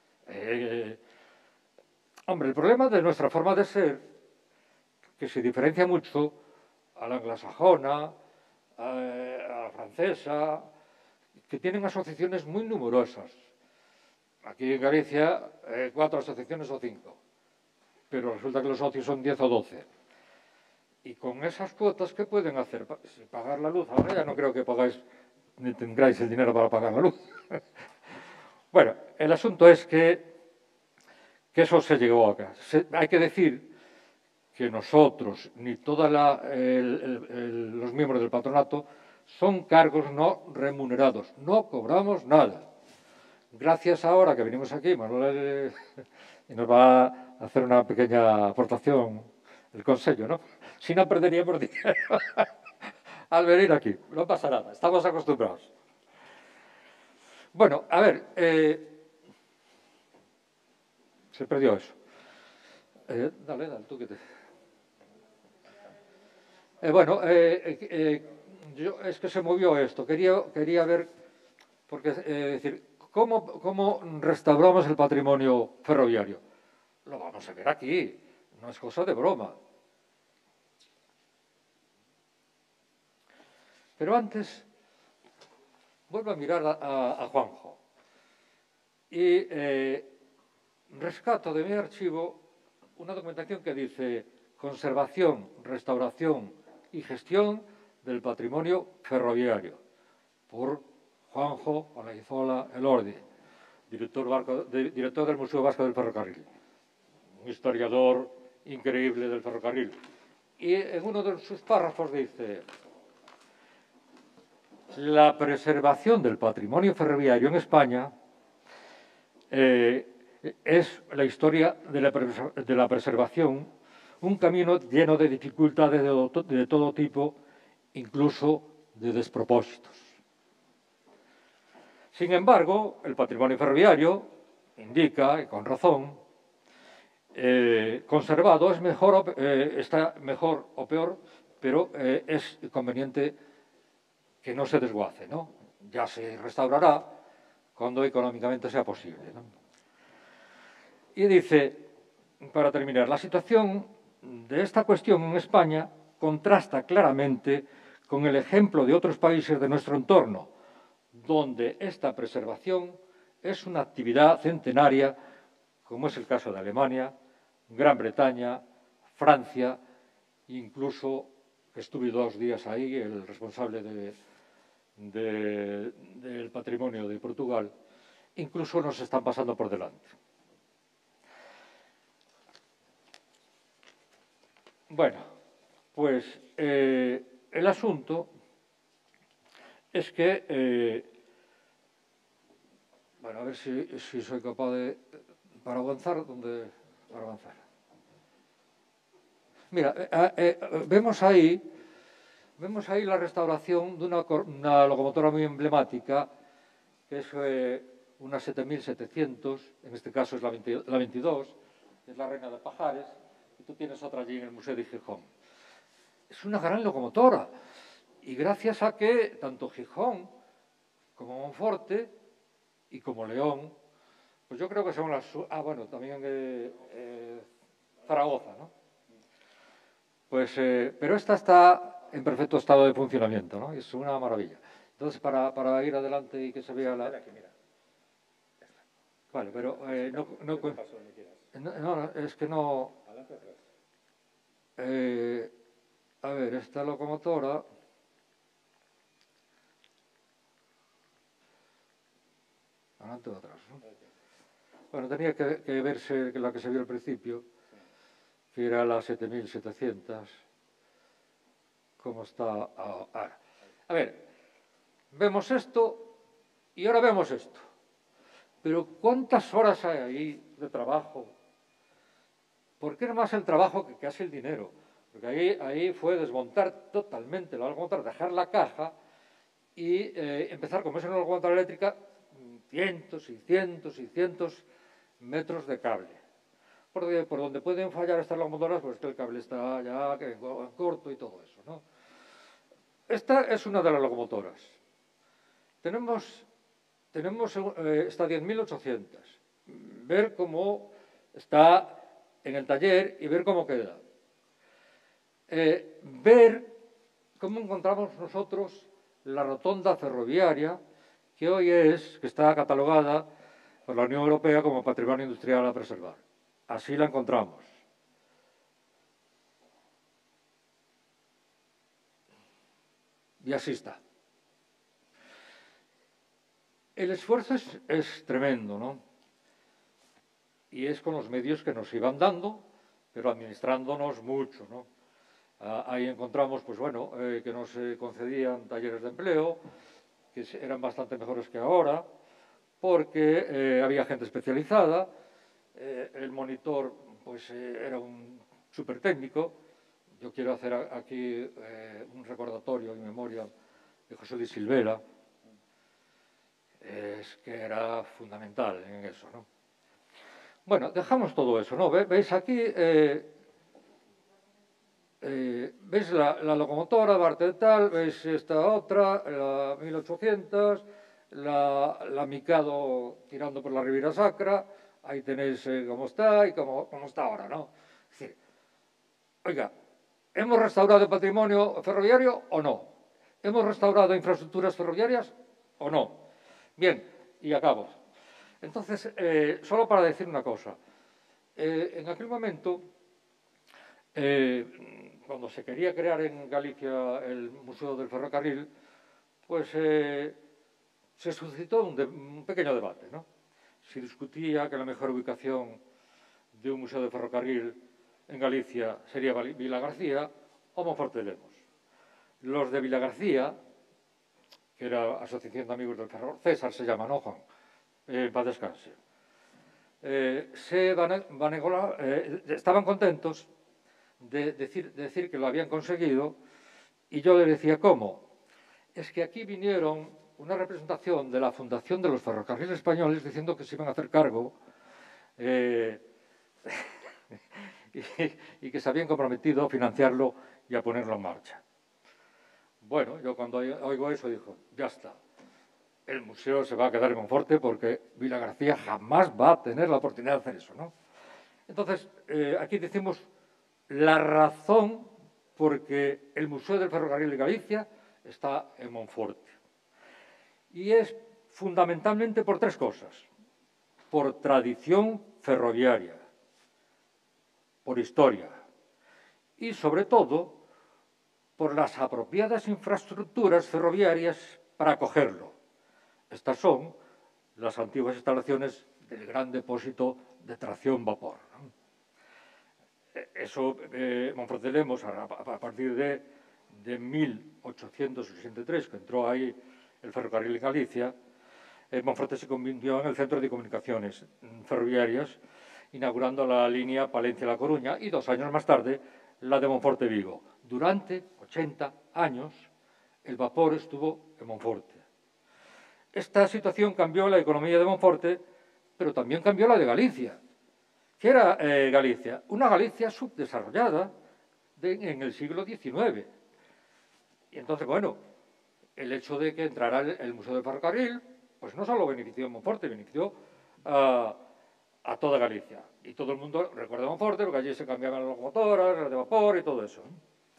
Hombre, el problema de nuestra forma de ser, que se diferencia mucho a la anglosajona, a la francesa, que tienen asociaciones muy numerosas. Aquí en Galicia, 4 asociaciones o 5, pero resulta que los socios son 10 o 12. Y con esas cuotas, ¿qué pueden hacer? Pagar la luz. Ahora ya no creo que pagáis ni tengáis el dinero para pagar la luz. Bueno, el asunto es que eso se llegó acá. Hay que decir que nosotros, ni todos los miembros del patronato, son cargos no remunerados. No cobramos nada. Gracias ahora que venimos aquí, Manuel nos va a hacer una pequeña aportación el Consejo, ¿no? Si no, perderíamos dinero al venir aquí. No pasa nada, estamos acostumbrados. Bueno, a ver, se perdió eso. Dale, tú que te... Bueno, es que se movió esto. Quería ver, porque, decir, ¿cómo restauramos el patrimonio ferroviario? Lo vamos a ver aquí, no es cosa de broma. Pero antes, vuelvo a mirar a Juanjo y rescato de mi archivo una documentación que dice conservación, restauración y gestión del patrimonio ferroviario por Juanjo Olaizola Elordi, director del Museo Vasco del Ferrocarril, un historiador increíble del ferrocarril. Y en uno de sus párrafos dice: la preservación del patrimonio ferroviario en España es la historia de la preservación, un camino lleno de dificultades de todo tipo, incluso de despropósitos. Sin embargo, el patrimonio ferroviario indica, y con razón, conservado está mejor o peor, pero es conveniente que no se desguace, ¿no? Ya se restaurará cuando económicamente sea posible, ¿no? Y dice, para terminar, la situación de esta cuestión en España contrasta claramente con el ejemplo de otros países de nuestro entorno, donde esta preservación es una actividad centenaria, como es el caso de Alemania, Gran Bretaña, Francia, incluso estuve 2 días ahí, el responsable del patrimonio de Portugal, incluso nos están pasando por delante. Bueno, pues el asunto es que, bueno, a ver si soy capaz de, para avanzar, para avanzar. Mira, vemos ahí la restauración de una locomotora muy emblemática, que es una 7700, en este caso es la 22, que es la Reina de Pajares, y tú tienes otra allí en el Museo de Gijón. Es una gran locomotora, y gracias a que tanto Gijón como Monforte y como León, pues yo creo que son las... bueno, también Zaragoza, ¿no? Pues, pero esta está en perfecto estado de funcionamiento, ¿no? Es una maravilla. Entonces, para ir adelante y que se vea la... Vale, pero no, es que no... a ver, esta locomotora... Adelante o atrás, ¿no? Bueno, tenía que verse la que se vio al principio, que era la 7700. ¿Cómo está ahora? A ver, vemos esto y ahora vemos esto. Pero ¿cuántas horas hay ahí de trabajo? Porque era más el trabajo que casi el dinero. Porque ahí fue desmontar totalmente la locomotora, dejar la caja y empezar, como es una locomotora eléctrica, cientos y cientos y cientos metros de cable. Por donde pueden fallar estas locomotoras, pues que el cable está ya en corto y todo eso, ¿no? Esta es una de las locomotoras. Tenemos esta 10.800. Ver cómo está en el taller y ver cómo queda. Ver cómo encontramos nosotros la rotonda ferroviaria, que hoy que está catalogada por la Unión Europea como Patrimonio Industrial a preservar. Así la encontramos. Y así está. El esfuerzo es tremendo, ¿no? Y es con los medios que nos iban dando, pero administrándonos mucho, ¿no? Ahí encontramos, pues bueno, que nos concedían talleres de empleo, que eran bastante mejores que ahora, porque había gente especializada, el monitor pues era un súper técnico. Yo quiero hacer aquí un recordatorio en memoria de José Luis Silvera, que era fundamental en eso, ¿no? Bueno, dejamos todo eso, ¿no? ¿Veis aquí? ¿Veis la locomotora, Barte tal? ¿Veis esta otra, la 1800? La Mikado tirando por la Riviera Sacra? Ahí tenéis cómo está y cómo está ahora, ¿no? Es decir, oiga, ¿hemos restaurado el patrimonio ferroviario o no? ¿Hemos restaurado infraestructuras ferroviarias o no? Bien, y acabo. Entonces, solo para decir una cosa. En aquel momento, cuando se quería crear en Galicia el Museo del Ferrocarril, pues se suscitó un pequeño debate, ¿no? Se discutía que la mejor ubicación de un museo de ferrocarril en Galicia sería Vilagarcía o Monforte de Lemos. Los de Vilagarcía, que era Asociación de Amigos del Ferrocarril, César se llama, ¿no, Juan? Paz descanse. Estaban contentos de decir que lo habían conseguido, y yo les decía, ¿cómo? Es que aquí vinieron una representación de la Fundación de los Ferrocarriles Españoles diciendo que se iban a hacer cargo y que se habían comprometido a financiarlo y a ponerlo en marcha. Bueno, yo cuando oigo eso digo, ya está. El museo se va a quedar en Monforte porque Vilagarcía jamás va a tener la oportunidad de hacer eso, ¿no? Entonces, aquí decimos la razón por que el Museo del Ferrocarril de Galicia está en Monforte. Y es fundamentalmente por tres cosas. Por tradición ferroviaria, por historia y, sobre todo, por las apropiadas infraestructuras ferroviarias para acogerlo. Estas son las antiguas instalaciones del gran depósito de tracción vapor, ¿no? Eso, Monforte de Lemos, a partir de 1883, que entró ahí el ferrocarril en Galicia, Monforte se convirtió en el centro de comunicaciones ferroviarias, inaugurando la línea Palencia-La Coruña y 2 años más tarde la de Monforte-Vigo. Durante 80 años el vapor estuvo en Monforte. Esta situación cambió la economía de Monforte, pero también cambió la de Galicia. ¿Qué era Galicia? Una Galicia subdesarrollada en el siglo XIX. Y entonces, bueno, el hecho de que entrara el Museo del Ferrocarril, pues no solo benefició a Monforte, benefició a toda Galicia. Y todo el mundo recuerda Monforte, porque allí se cambiaban las locomotoras, las de vapor y todo eso.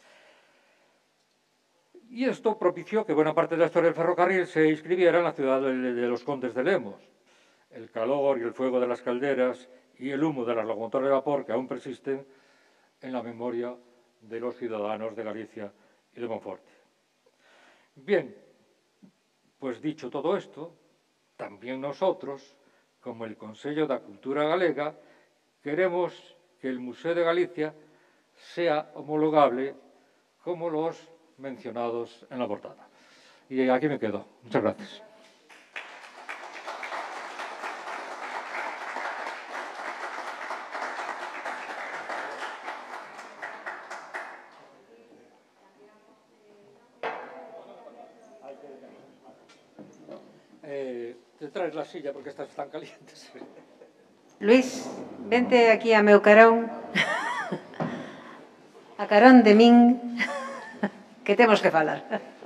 Y esto propició que buena parte de la historia del ferrocarril se inscribiera en la ciudad de los condes de Lemos. El calor y el fuego de las calderas y el humo de las locomotoras de vapor que aún persisten en la memoria de los ciudadanos de Galicia y de Monforte. Bien, pues dicho todo esto, también nosotros, como el Consello da Cultura Galega, queremos que el Museo de Galicia sea homologable como los mencionados en la portada. Y aquí me quedo. Muchas gracias. Te traes la silla porque estas están calientes. Luis, vente aquí a meu carón, a carón de min, que temos que falar.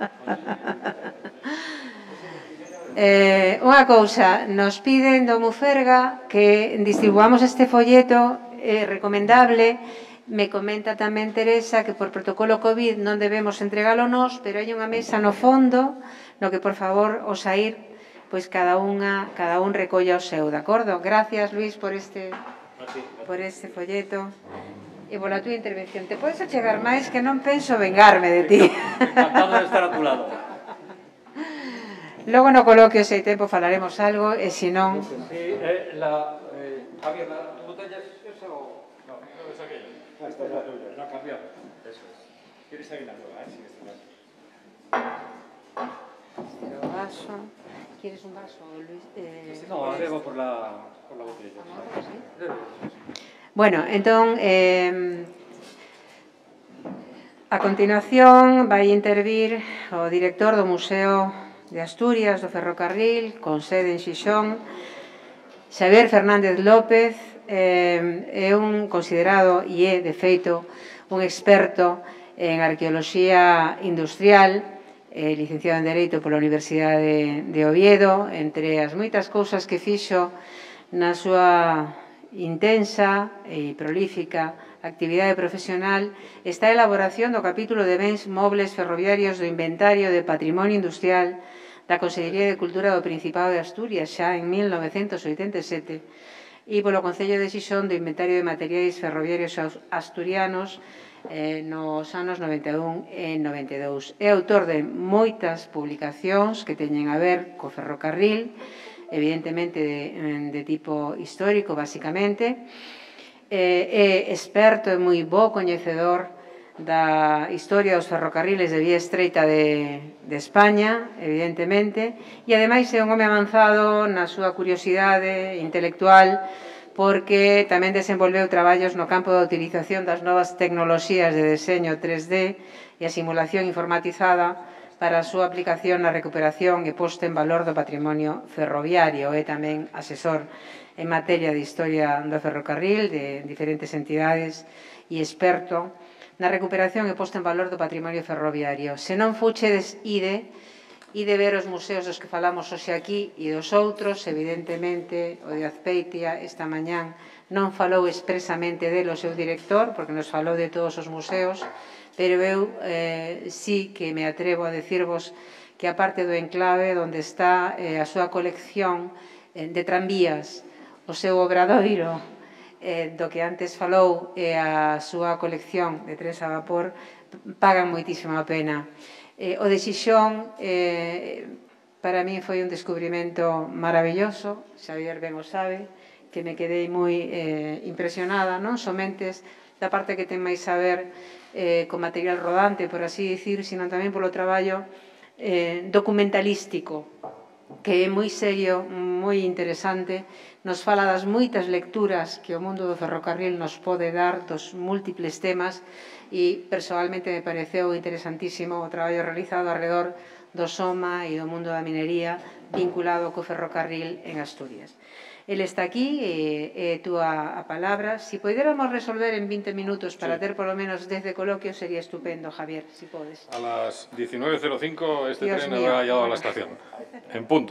Unha cousa, nos piden do Muferga que distribuamos este folleto recomendable. Me comenta tamén Teresa que por protocolo COVID non debemos entregalo nós, pero hai unha mesa no fondo no que, por favor, ao sair, pois cada un recolla o seu, de acordo? Gracias, Luis, por este folleto e pola túa intervención. Te podes achegar máis, que non penso vengarme de ti. Encantado de estar a tu lado. Logo no coloquio, se hai tempo, falaremos algo, e se non... Sí, Javier, ¿tu botella es esa o...? No, no es aquella. Esta es la tuya. La cambiamos. Eso es. ¿Quieres ahí la nueva, sí, Pero vaso... ¿Quieres un vaso, Luis? No, bebo por la botella. Bueno, entón, a continuación vai intervir o director do Museo de Asturias do Ferrocarril, con sede en Xixón, Xavier Fernández López, é un considerado e é, de feito, un experto en arqueoloxía industrial, licenciado en Dereito pola Universidade de Oviedo. Entre as moitas cousas que fixo na súa intensa e prolífica actividade profesional está a elaboración do capítulo de bens mobles ferroviarios do Inventario de Patrimonio Industrial da Consellería de Cultura do Principado de Asturias xa en 1987 e polo Concello de Xixón do Inventario de Materiais Ferroviarios Asturianos nos anos 91 e 92. É autor de moitas publicacións que teñen a ver co ferrocarril, evidentemente de tipo histórico, basicamente. É experto e moi bo coñecedor da historia dos ferrocarriles de vía estreita de España, evidentemente, e ademais é un home avanzado na súa curiosidade intelectual, porque tamén desenvolveu traballos no campo da utilización das novas tecnoloxías de deseño 3D e a simulación informatizada para a súa aplicación na recuperación e posta en valor do patrimonio ferroviario. É tamén asesor en materia de historia do ferrocarril de diferentes entidades e experto na recuperación e posta en valor do patrimonio ferroviario. Se non fuchedes, ide ver os museos dos que falamos hoxe aquí e dos outros. Evidentemente, o de Azpeitia esta mañán non falou expresamente del o seu director, porque nos falou de todos os museos, pero eu sí que me atrevo a decirvos que a parte do enclave onde está a súa colección de tranvías, o seu obradoiro do que antes falou e a súa colección de trens a vapor pagan moitísima pena. O de Xixón Para mí foi un descubrimento maravilloso, Xavier ben o sabe, que me quedei moi impresionada, non somente da parte que ten máis saber con material rodante, por así dicir, sino tamén polo traballo documentalístico, que é moi serio, moi interesante, nos fala das moitas lecturas que o mundo do ferrocarril nos pode dar dos múltiples temas e, personalmente, me pareceu interesantísimo o traballo realizado alrededor do SOMA e do mundo da minería vinculado co ferrocarril en Asturias. Él está aquí, tú a palabra. Si pudiéramos resolver en 20 minutos para ter polo menos 10 de coloquio, sería estupendo, Javier, si podes. A las 19:05 este Dios tren mío. habrá llegado a la estación, en punto.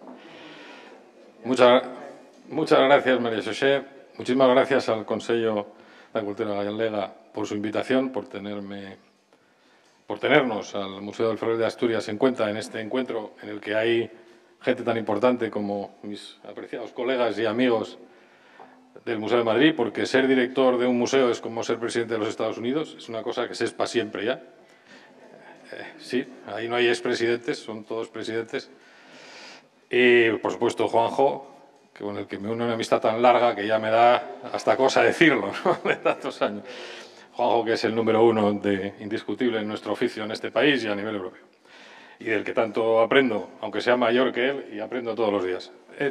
Muchas gracias, María Xosé. Muchísimas gracias al Consello de Cultura Galega por su invitación, por tenernos al Museo del Ferrocarril de Asturias en cuenta en este encuentro en el que hay gente tan importante como mis apreciados colegas y amigos del Museo de Madrid, porque ser director de un museo es como ser presidente de los Estados Unidos, es una cosa que se es para siempre ya. Sí, ahí no hay expresidentes, son todos presidentes. Y, por supuesto, Juanjo, con el que me une una amistad tan larga que ya me da hasta cosa decirlo, ¿no? De tantos años. Juanjo, que es el número 1 indiscutible en nuestro oficio en este país y a nivel europeo. Y del que tanto aprendo, aunque sea mayor que él, y aprendo todos los días.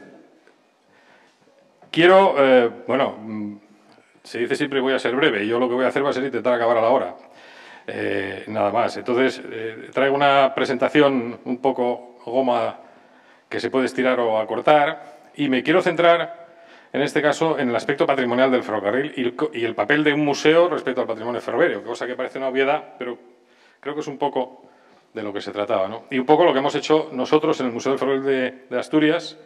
Se dice siempre voy a ser breve, y yo lo que voy a hacer va a ser intentar acabar a la hora. Nada más. Entonces, traigo una presentación un poco goma que se puede estirar o acortar, y me quiero centrar, en este caso, en el aspecto patrimonial del ferrocarril y el papel de un museo respecto al patrimonio ferroviario, cosa que parece una obviedad, pero creo que es un poco de lo que se trataba, ¿no? Y un poco lo que hemos hecho nosotros en el Museo del Ferrocarril de Asturias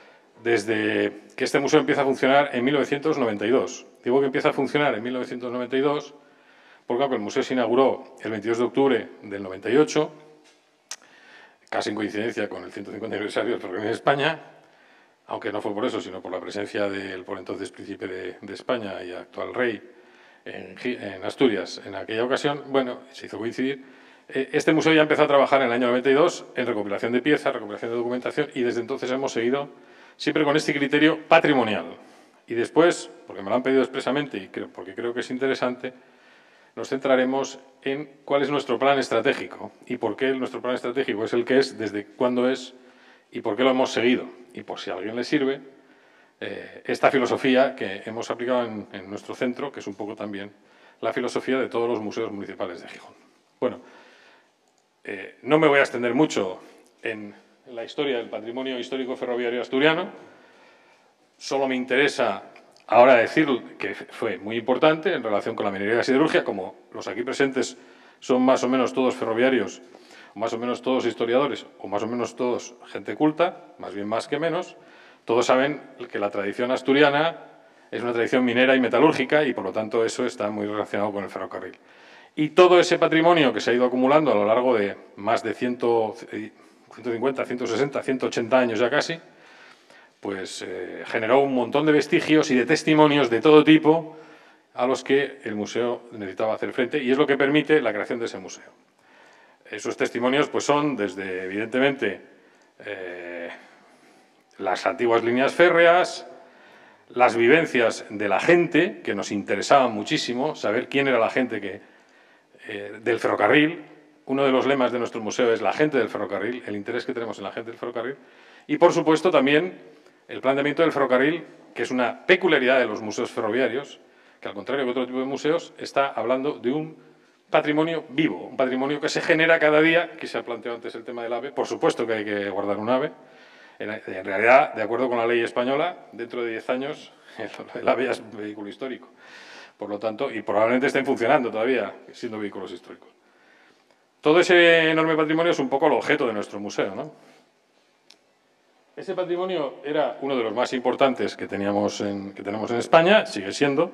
desde que este museo empieza a funcionar en 1992. Digo que empieza a funcionar en 1992 porque el museo se inauguró el 22 de octubre del 98, casi en coincidencia con el 150 aniversario del ferrocarril en España, aunque no fue por eso, sino por la presencia del por entonces príncipe de España y actual rey en Asturias en aquella ocasión. Bueno, se hizo coincidir. Este museo ya empezó a trabajar en el año 92 en recopilación de piezas, recopilación de documentación, y desde entonces hemos seguido siempre con este criterio patrimonial. Y después, porque me lo han pedido expresamente y porque creo que es interesante, nos centraremos en cuál es nuestro plan estratégico y por qué nuestro plan estratégico es el que es, desde cuándo es y por qué lo hemos seguido. Y por si a alguien le sirve, esta filosofía que hemos aplicado en nuestro centro, que es un poco también la filosofía de todos los museos municipales de Gijón. Bueno, no me voy a extender mucho en la historia del patrimonio histórico ferroviario asturiano. Solo me interesa ahora decir que fue muy importante en relación con la minería y la siderurgia. Como los aquí presentes son más o menos todos ferroviarios, o más o menos todos historiadores, o más o menos todos gente culta, más bien más que menos, todos saben que la tradición asturiana es una tradición minera y metalúrgica y, por lo tanto, eso está muy relacionado con el ferrocarril. Y todo ese patrimonio que se ha ido acumulando a lo largo de más de 150, 160, 180 años ya casi, pues generó un montón de vestigios y de testimonios de todo tipo a los que el museo necesitaba hacer frente, y es lo que permite la creación de ese museo. Esos testimonios pues son desde, evidentemente, las antiguas líneas férreas, las vivencias de la gente, que nos interesaba muchísimo, saber quién era la gente del ferrocarril. Uno de los lemas de nuestro museo es la gente del ferrocarril, el interés que tenemos en la gente del ferrocarril. Y, por supuesto, también el planteamiento del ferrocarril, que es una peculiaridad de los museos ferroviarios, que, al contrario que otro tipo de museos, está hablando de un patrimonio vivo, un patrimonio que se genera cada día, que se ha planteado antes el tema del AVE. Por supuesto que hay que guardar un AVE. En realidad, de acuerdo con la ley española, dentro de 10 años el AVE ya es un vehículo histórico. Por lo tanto, y probablemente estén funcionando todavía, siendo vehículos históricos. Todo ese enorme patrimonio es un poco el objeto de nuestro museo, ¿no? Ese patrimonio era uno de los más importantes que tenemos en España, sigue siendo.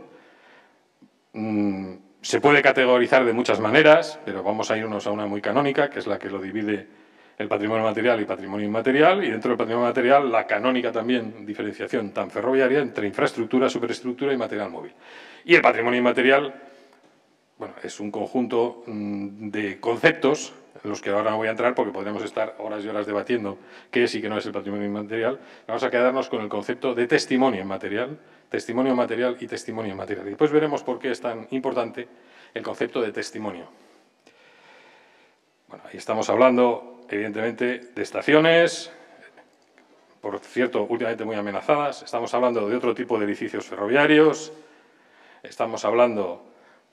Se puede categorizar de muchas maneras, pero vamos a irnos a una muy canónica, que es la que lo divide el patrimonio material y patrimonio inmaterial, y dentro del patrimonio material la canónica también diferenciación tan ferroviaria entre infraestructura, superestructura y material móvil. Y el patrimonio inmaterial, bueno, es un conjunto de conceptos los que ahora no voy a entrar porque podríamos estar horas y horas debatiendo qué es y qué no es el patrimonio inmaterial. Vamos a quedarnos con el concepto de testimonio material y testimonio inmaterial. Y después veremos por qué es tan importante el concepto de testimonio. Bueno, ahí estamos hablando, evidentemente, de estaciones, por cierto, últimamente muy amenazadas. Estamos hablando de otro tipo de edificios ferroviarios. Estamos hablando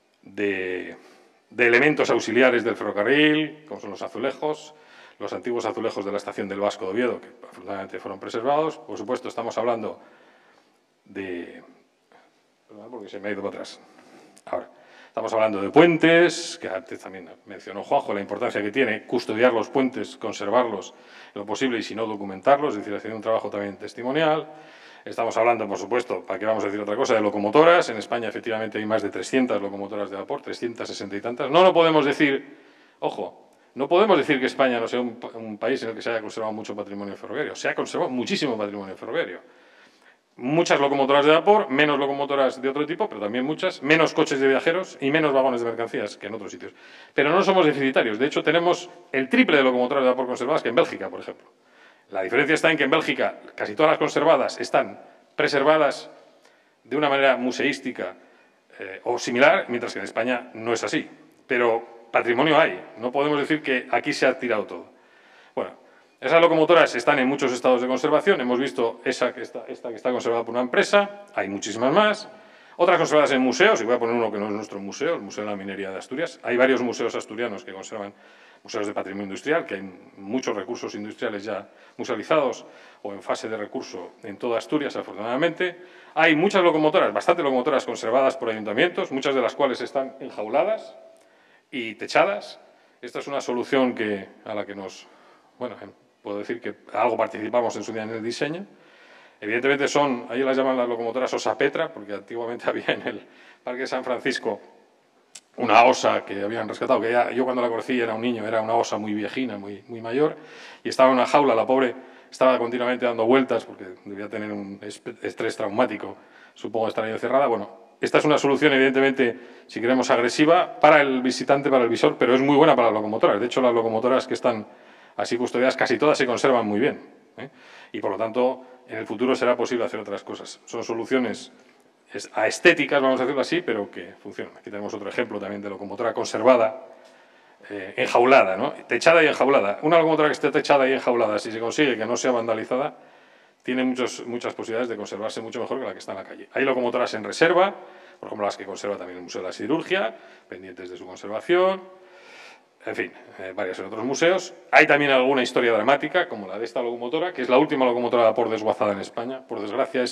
de elementos auxiliares del ferrocarril, como son los azulejos, los antiguos azulejos de la estación del Vasco de Oviedo, que afortunadamente fueron preservados. Por supuesto, estamos hablando de... Perdón, porque se me ha ido para atrás. Ahora, estamos hablando de puentes, que antes también mencionó Juanjo la importancia que tiene custodiar los puentes, conservarlos en lo posible y si no documentarlos, es decir, hacer un trabajo también testimonial. Estamos hablando, por supuesto, ¿para qué vamos a decir otra cosa?, de locomotoras. En España, efectivamente, hay más de 300 locomotoras de vapor, 360 y tantas. No podemos decir, ojo, no podemos decir que España no sea un país en el que se haya conservado mucho patrimonio ferroviario. Se ha conservado muchísimo patrimonio ferroviario. Muchas locomotoras de vapor, menos locomotoras de otro tipo, pero también muchas, menos coches de viajeros y menos vagones de mercancías que en otros sitios. Pero no somos deficitarios. De hecho, tenemos el triple de locomotoras de vapor conservadas que en Bélgica, por ejemplo. La diferencia está en que en Bélgica casi todas las conservadas están preservadas de una manera museística o similar, mientras que en España no es así. Pero patrimonio hay. No podemos decir que aquí se ha tirado todo. Bueno, esas locomotoras están en muchos estados de conservación. Hemos visto esta que está conservada por una empresa. Hay muchísimas más. Otras conservadas en museos, y voy a poner uno que no es nuestro museo, el Museo de la Minería de Asturias. Hay varios museos asturianos que conservan museos de patrimonio industrial, que hay muchos recursos industriales ya musealizados o en fase de recurso en toda Asturias, afortunadamente. Hay muchas locomotoras, bastantes locomotoras conservadas por ayuntamientos, muchas de las cuales están enjauladas y techadas. Esta es una solución a la que puedo decir que algo participamos en su día en el diseño. Evidentemente ahí las llaman las locomotoras Osa Petra, porque antiguamente había en el Parque de San Francisco una osa que habían rescatado, que yo cuando la conocí era un niño, era una osa muy viejina, muy mayor, y estaba en una jaula, la pobre estaba continuamente dando vueltas porque debía tener un estrés traumático, supongo estar ahí encerrada. Bueno, esta es una solución, evidentemente, si queremos, agresiva para el visitante, para el visor, pero es muy buena para las locomotoras. De hecho, las locomotoras que están así custodiadas, casi todas se conservan muy bien, y por lo tanto, en el futuro será posible hacer otras cosas. Son soluciones estéticas, vamos a decirlo así, pero que funcionan. Aquí tenemos otro ejemplo también de locomotora conservada, enjaulada, ¿no? Techada y enjaulada. Una locomotora que esté techada y enjaulada, si se consigue que no sea vandalizada, tiene muchas posibilidades de conservarse mucho mejor que la que está en la calle. Hay locomotoras en reserva, por ejemplo, las que conserva también el Museo de la Siderurgia, pendientes de su conservación, en fin, varias en otros museos. Hay también alguna historia dramática, como la de esta locomotora, que es la última locomotora de vapor desguazada en España. Por desgracia,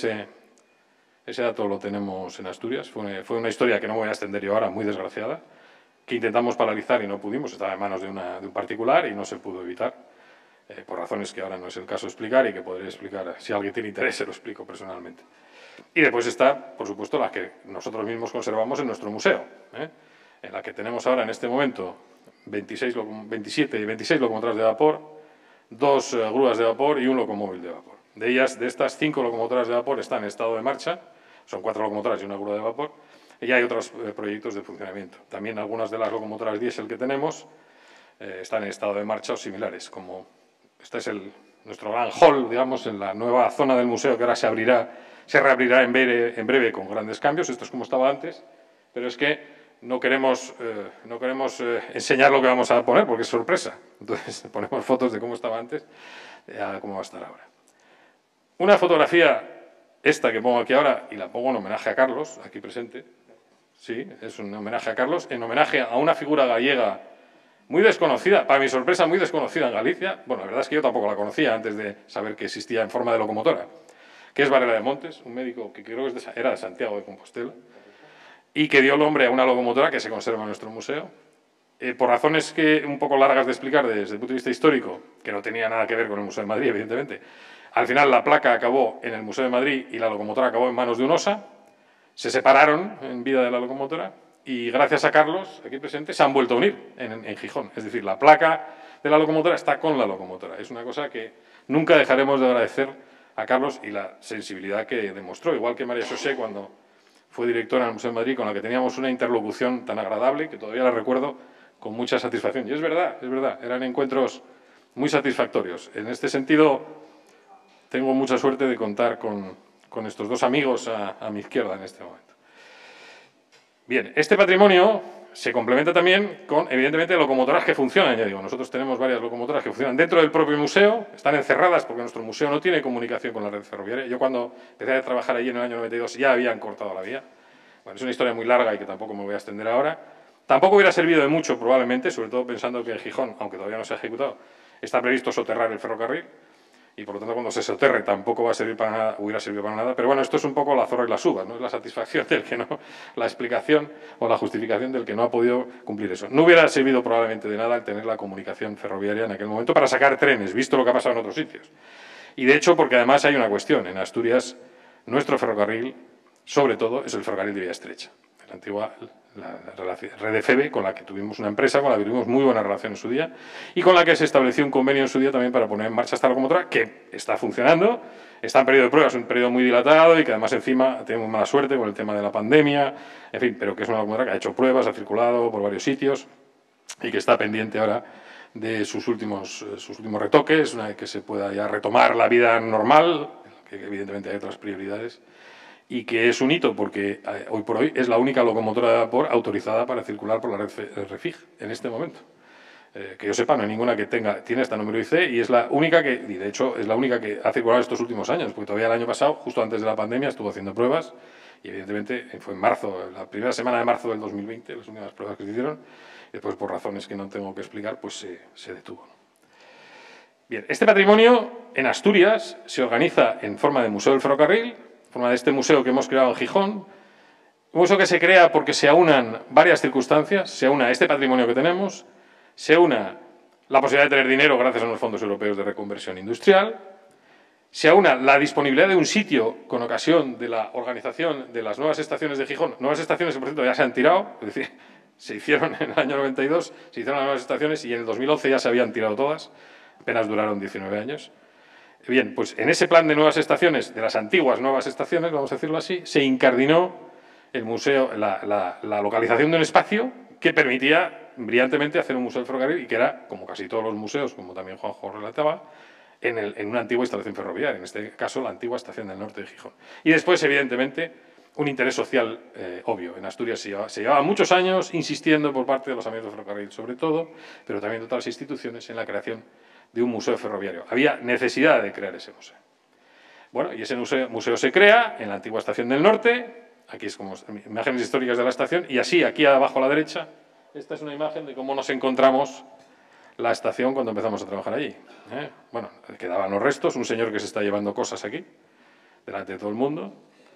ese dato lo tenemos en Asturias. Fue una historia que no me voy a extender yo ahora, muy desgraciada, que intentamos paralizar y no pudimos. Estaba en manos de un particular y no se pudo evitar, por razones que ahora no es el caso explicar y que podré explicar. Si alguien tiene interés, se lo explico personalmente. Y después está, por supuesto, la que nosotros mismos conservamos en nuestro museo, en la que tenemos ahora, en este momento, 26 locomotoras de vapor, 2 grúas de vapor y un locomóvil de vapor. De estas 5 locomotoras de vapor están en estado de marcha, son 4 locomotoras y una grúa de vapor, y hay otros proyectos de funcionamiento. También algunas de las locomotoras diésel que tenemos están en estado de marcha o similares, como este es nuestro gran hall, digamos, en la nueva zona del museo que ahora se reabrirá en breve con grandes cambios. Esto es como estaba antes, pero es que no queremos enseñar lo que vamos a poner porque es sorpresa. Entonces ponemos fotos de cómo estaba antes a cómo va a estar ahora. Una fotografía, esta que pongo aquí ahora, y la pongo en homenaje a Carlos, aquí presente. Sí, es un homenaje a Carlos, en homenaje a una figura gallega muy desconocida, para mi sorpresa, muy desconocida en Galicia. Bueno, la verdad es que yo tampoco la conocía antes de saber que existía en forma de locomotora, que es Varela de Montes, un médico que creo que era de Santiago de Compostela, y que dio nombre a una locomotora que se conserva en nuestro museo. Por razones un poco largas de explicar desde el punto de vista histórico, que no tenía nada que ver con el Museo de Madrid, evidentemente, al final la placa acabó en el Museo de Madrid y la locomotora acabó en manos de un OSA. Se separaron en vida de la locomotora y gracias a Carlos, aquí presente, se han vuelto a unir en Gijón. Es decir, la placa de la locomotora está con la locomotora. Es una cosa que nunca dejaremos de agradecer a Carlos y la sensibilidad que demostró, igual que María José cuando fue directora en el Museo de Madrid, con la que teníamos una interlocución tan agradable, que todavía la recuerdo mucha satisfacción. Y es verdad, eran encuentros muy satisfactorios. En este sentido, tengo mucha suerte de contar con estos dos amigos a mi izquierda en este momento. Bien, este patrimonio se complementa también con, evidentemente, locomotoras que funcionan. Ya digo, nosotros tenemos varias locomotoras que funcionan dentro del propio museo, están encerradas porque nuestro museo no tiene comunicación con la red ferroviaria. Yo cuando empecé a trabajar allí en el año 92 ya habían cortado la vía. Bueno, es una historia muy larga y que tampoco me voy a extender ahora. Tampoco hubiera servido de mucho, probablemente, sobre todo pensando que Gijón, aunque todavía no se ha ejecutado, está previsto soterrar el ferrocarril y, por lo tanto, cuando se soterre tampoco va a servir para nada, hubiera servido para nada. Pero bueno, esto es un poco la zorra y las uvas, ¿no? Es la satisfacción del que no, la explicación o la justificación del que no ha podido cumplir eso. No hubiera servido probablemente de nada el tener la comunicación ferroviaria en aquel momento para sacar trenes, visto lo que ha pasado en otros sitios. Y, de hecho, porque además hay una cuestión. En Asturias, nuestro ferrocarril, sobre todo, es el ferrocarril de vía estrecha. La antigua red de FEBE, con la que tuvimos una empresa, con la que tuvimos muy buena relación en su día, y con la que se estableció un convenio en su día también para poner en marcha esta locomotora, que está funcionando, está en periodo de pruebas, un periodo muy dilatado y que además encima tenemos mala suerte con el tema de la pandemia, en fin, pero que es una locomotora que ha hecho pruebas, ha circulado por varios sitios y que está pendiente ahora de sus últimos retoques, una vez que se pueda ya retomar la vida normal, que evidentemente hay otras prioridades, y que es un hito porque hoy por hoy es la única locomotora de vapor autorizada para circular por la red REFIG en este momento. Que yo sepa, no hay ninguna que tiene este número IC y es la única que, y de hecho es la única que ha circulado estos últimos años, porque todavía el año pasado, justo antes de la pandemia, estuvo haciendo pruebas y evidentemente fue en marzo, la primera semana de marzo del 2020, las últimas pruebas que se hicieron, y después por razones que no tengo que explicar, pues se detuvo. Bien, este patrimonio en Asturias se organiza en forma de Museo del Ferrocarril, forma de este museo que hemos creado en Gijón, un museo que se crea porque se aunan varias circunstancias, se aúna este patrimonio que tenemos, se aúna la posibilidad de tener dinero gracias a los fondos europeos de reconversión industrial, se aúna la disponibilidad de un sitio con ocasión de la organización de las nuevas estaciones de Gijón, nuevas estaciones que por cierto ya se han tirado, es decir, se hicieron en el año 92, se hicieron las nuevas estaciones y en el 2011 ya se habían tirado todas, apenas duraron 19 años. Bien, pues en ese plan de nuevas estaciones, de las antiguas nuevas estaciones, vamos a decirlo así, se incardinó el museo, la localización de un espacio que permitía brillantemente hacer un museo del ferrocarril y que era, como casi todos los museos, como también Juanjo relataba, en una antigua instalación ferroviaria, en este caso la antigua estación del norte de Gijón. Y después, evidentemente, un interés social obvio. En Asturias se llevaba muchos años insistiendo por parte de los amigos del ferrocarril, sobre todo, pero también de todas las instituciones, en la creación de un museo ferroviario. Había necesidad de crear ese museo. Bueno, y ese museo se crea en la antigua estación del norte, aquí es como imágenes históricas de la estación, y así, aquí abajo a la derecha, esta es una imagen de cómo nos encontramos la estación cuando empezamos a trabajar allí. Bueno, quedaban los restos, un señor que se está llevando cosas aquí, delante de todo el mundo,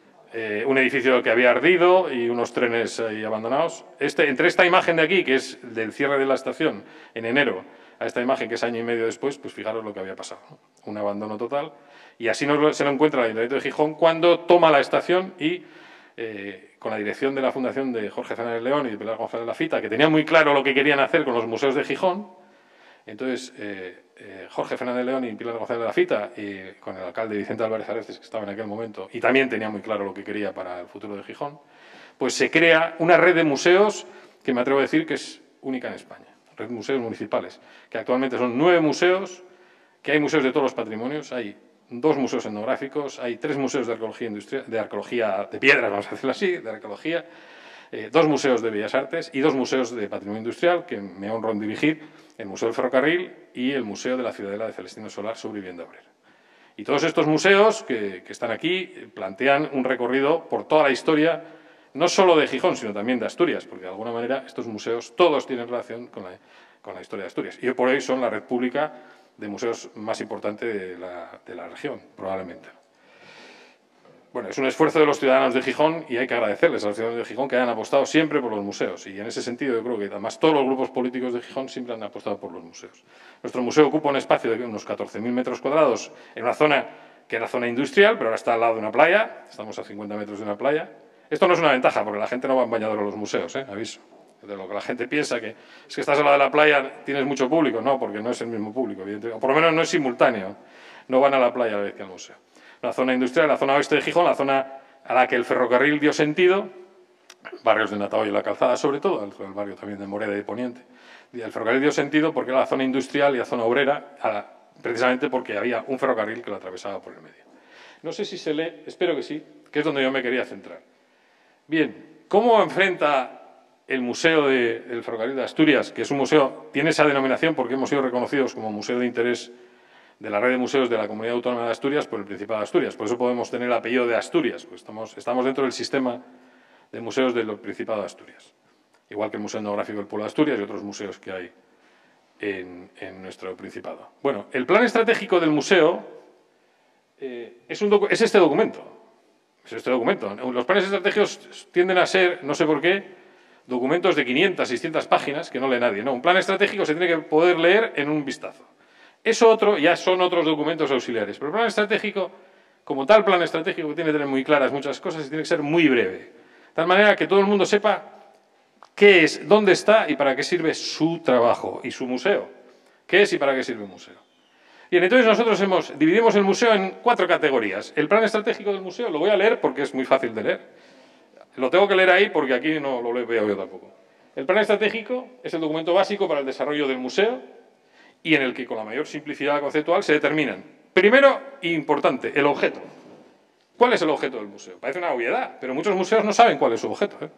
un edificio que había ardido y unos trenes ahí abandonados. Entre esta imagen de aquí, que es del cierre de la estación en enero, a esta imagen que es año y medio después, pues fijaros lo que había pasado, ¿no? Un abandono total. Y así se lo encuentra el Ayuntamiento de Gijón cuando toma la estación y, con la dirección de la Fundación de Jorge Fernández León y de Pilar González Lafita, que tenían muy claro lo que querían hacer con los museos de Gijón, entonces Jorge Fernández León y Pilar González Lafita, y con el alcalde Vicente Álvarez Areces, que estaba en aquel momento, y también tenía muy claro lo que quería para el futuro de Gijón, pues se crea una red de museos que me atrevo a decir que es única en España. Red de museos municipales, que actualmente son 9 museos, que hay museos de todos los patrimonios, hay 2 museos etnográficos, hay 3 museos de arqueología industrial, de arqueología de piedras, vamos a decirlo así, de arqueología, 2 museos de bellas artes y 2 museos de patrimonio industrial, que me honro en dirigir, el Museo del Ferrocarril y el Museo de la Ciudadela de Celestino Solar sobre vivienda obrera. Y todos estos museos que están aquí plantean un recorrido por toda la historia, no solo de Gijón, sino también de Asturias, porque de alguna manera estos museos todos tienen relación con la historia de Asturias. Y hoy por hoy son la red pública de museos más importante de la región, probablemente. Bueno, es un esfuerzo de los ciudadanos de Gijón y hay que agradecerles a los ciudadanos de Gijón que hayan apostado siempre por los museos. Y en ese sentido yo creo que además todos los grupos políticos de Gijón siempre han apostado por los museos. Nuestro museo ocupa un espacio de unos 14.000 metros cuadrados en una zona que era zona industrial, pero ahora está al lado de una playa, estamos a 50 metros de una playa. Esto no es una ventaja, porque la gente no va en bañador a los museos, aviso. De lo que la gente piensa que es que estás al lado de la playa, tienes mucho público. No, porque no es el mismo público, evidentemente. O por lo menos no es simultáneo. No van a la playa a la vez que al museo. La zona industrial, la zona oeste de Gijón, la zona a la que el ferrocarril dio sentido, barrios de Natahoyo y La Calzada sobre todo, el barrio también de Moreda y de Poniente, El ferrocarril dio sentido porque era la zona industrial y la zona obrera, precisamente porque había un ferrocarril que lo atravesaba por el medio. No sé si se lee, espero que sí, que es donde yo me quería centrar. Bien, ¿cómo enfrenta el Museo del Ferrocarril de Asturias, que es un museo, tiene esa denominación porque hemos sido reconocidos como museo de interés de la red de museos de la Comunidad Autónoma de Asturias por el Principado de Asturias? Por eso podemos tener el apellido de Asturias, pues estamos dentro del sistema de museos del Principado de Asturias, igual que el Museo Etnográfico del Pueblo de Asturias y otros museos que hay en nuestro Principado. Bueno, el plan estratégico del museo es este documento. Es este documento. Los planes estratégicos tienden a ser, no sé por qué, documentos de 500, 600 páginas que no lee nadie. No, un plan estratégico se tiene que poder leer en un vistazo. Eso otro ya son otros documentos auxiliares. Pero el plan estratégico, como tal plan estratégico, tiene que tener muy claras muchas cosas y tiene que ser muy breve. De tal manera que todo el mundo sepa qué es, dónde está y para qué sirve su trabajo y su museo. ¿Qué es y para qué sirve un museo? Bien, entonces nosotros dividimos el museo en 4 categorías. El plan estratégico del museo lo voy a leer porque es muy fácil de leer. Lo tengo que leer ahí porque aquí no lo veo yo tampoco. El plan estratégico es el documento básico para el desarrollo del museo y en el que con la mayor simplicidad conceptual se determinan, primero, importante, el objeto. ¿Cuál es el objeto del museo? Parece una obviedad, pero muchos museos no saben cuál es su objeto, ¿eh?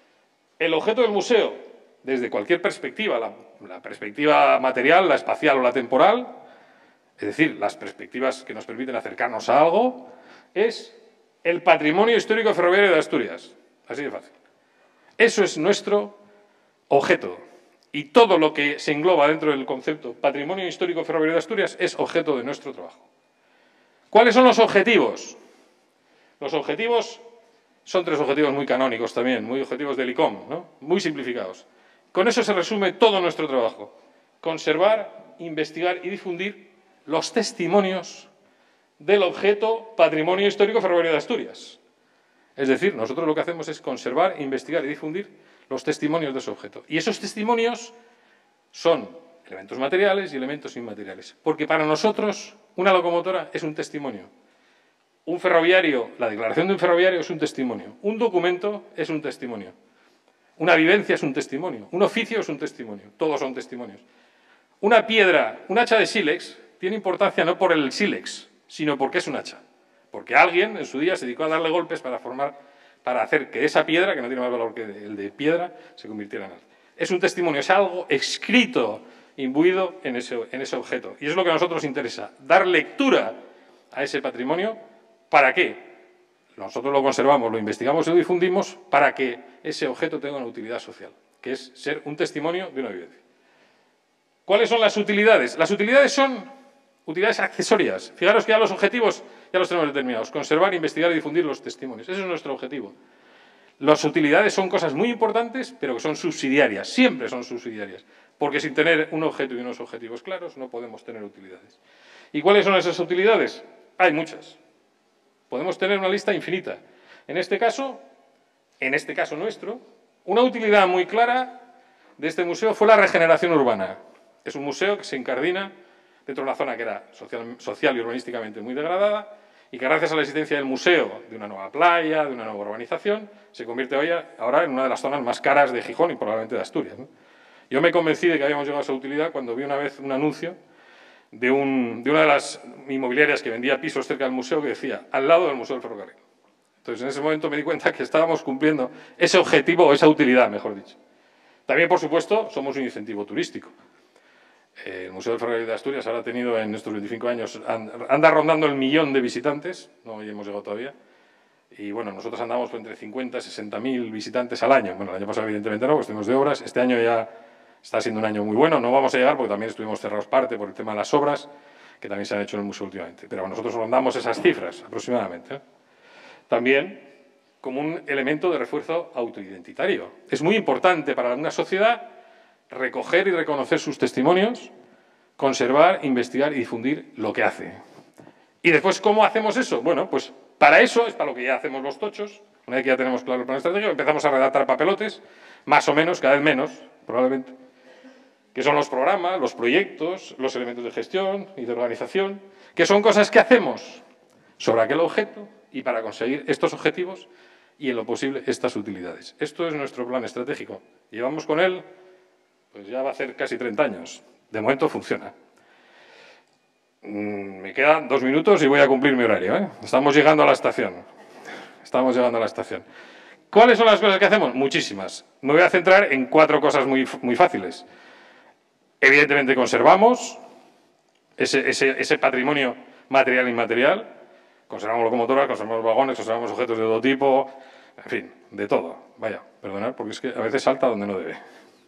El objeto del museo, desde cualquier perspectiva, la perspectiva material, la espacial o la temporal, es decir, las perspectivas que nos permiten acercarnos a algo, es el patrimonio histórico ferroviario de Asturias. Así de fácil. Eso es nuestro objeto. Y todo lo que se engloba dentro del concepto patrimonio histórico ferroviario de Asturias es objeto de nuestro trabajo. ¿Cuáles son los objetivos? Los objetivos son 3 objetivos muy canónicos también, muy objetivos del ICOM, ¿no? Muy simplificados. Con eso se resume todo nuestro trabajo. Conservar, investigar y difundir los testimonios del objeto patrimonio histórico ferroviario de Asturias. Es decir, nosotros lo que hacemos es conservar, investigar y difundir los testimonios de ese objeto. Y esos testimonios son elementos materiales y elementos inmateriales. Porque para nosotros una locomotora es un testimonio. Un ferroviario, la declaración de un ferroviario es un testimonio. Un documento es un testimonio. Una vivencia es un testimonio. Un oficio es un testimonio. Todos son testimonios. Una piedra, un hacha de sílex, tiene importancia no por el sílex, sino porque es un hacha. Porque alguien en su día se dedicó a darle golpes para hacer que esa piedra, que no tiene más valor que el de piedra, se convirtiera en arte. Es un testimonio, es algo escrito, imbuido en ese objeto. Y es lo que a nosotros nos interesa, dar lectura a ese patrimonio. ¿Para qué? Nosotros lo conservamos, lo investigamos y lo difundimos para que ese objeto tenga una utilidad social, que es ser un testimonio de una vivencia. ¿Cuáles son las utilidades? Las utilidades son utilidades accesorias. Fijaros que ya los objetivos ya los tenemos determinados. Conservar, investigar y difundir los testimonios. Ese es nuestro objetivo. Las utilidades son cosas muy importantes, pero que son subsidiarias. Siempre son subsidiarias. Porque sin tener un objeto y unos objetivos claros no podemos tener utilidades. ¿Y cuáles son esas utilidades? Hay muchas. Podemos tener una lista infinita. En este caso nuestro, una utilidad muy clara de este museo fue la regeneración urbana. Es un museo que se incardina dentro de una zona que era social y urbanísticamente muy degradada y que gracias a la existencia del museo, de una nueva playa, de una nueva urbanización, se convierte ahora en una de las zonas más caras de Gijón y probablemente de Asturias, ¿no? Yo me convencí de que habíamos llegado a esa utilidad cuando vi una vez un anuncio de una de las inmobiliarias que vendía pisos cerca del museo que decía, al lado del Museo del Ferrocarril. Entonces, en ese momento me di cuenta que estábamos cumpliendo ese objetivo o esa utilidad, mejor dicho. También, por supuesto, somos un incentivo turístico. El Museo del Ferrocarril de Asturias ahora ha tenido en estos 25 años, anda rondando el 1.000.000 de visitantes, no hemos llegado todavía, y bueno, nosotros andamos entre 50 y 60.000 visitantes al año. Bueno, el año pasado evidentemente no, pues estuvimos de obras, este año ya está siendo un año muy bueno, no vamos a llegar porque también estuvimos cerrados parte por el tema de las obras, que también se han hecho en el museo últimamente, pero nosotros rondamos esas cifras aproximadamente, ¿eh? También como un elemento de refuerzo autoidentitario. Es muy importante para una sociedad recoger y reconocer sus testimonios, conservar, investigar y difundir lo que hace. Y después, ¿cómo hacemos eso? Bueno, pues para eso es para lo que ya hacemos los tochos. Una vez que ya tenemos claro el plan estratégico, empezamos a redactar papelotes, más o menos, cada vez menos, probablemente, que son los programas, los proyectos, los elementos de gestión y de organización, que son cosas que hacemos sobre aquel objeto y para conseguir estos objetivos y, en lo posible, estas utilidades. Esto es nuestro plan estratégico. Llevamos con él Pues ya va a hacer casi 30 años. De momento funciona. Me quedan 2 minutos y voy a cumplir mi horario, ¿eh? Estamos llegando a la estación. Estamos llegando a la estación. ¿Cuáles son las cosas que hacemos? Muchísimas. Me voy a centrar en 4 cosas muy fáciles. Evidentemente conservamos ese patrimonio material e inmaterial. Conservamos locomotoras, conservamos vagones, conservamos objetos de todo tipo, en fin, de todo. Vaya, perdonad, porque es que a veces salta donde no debe.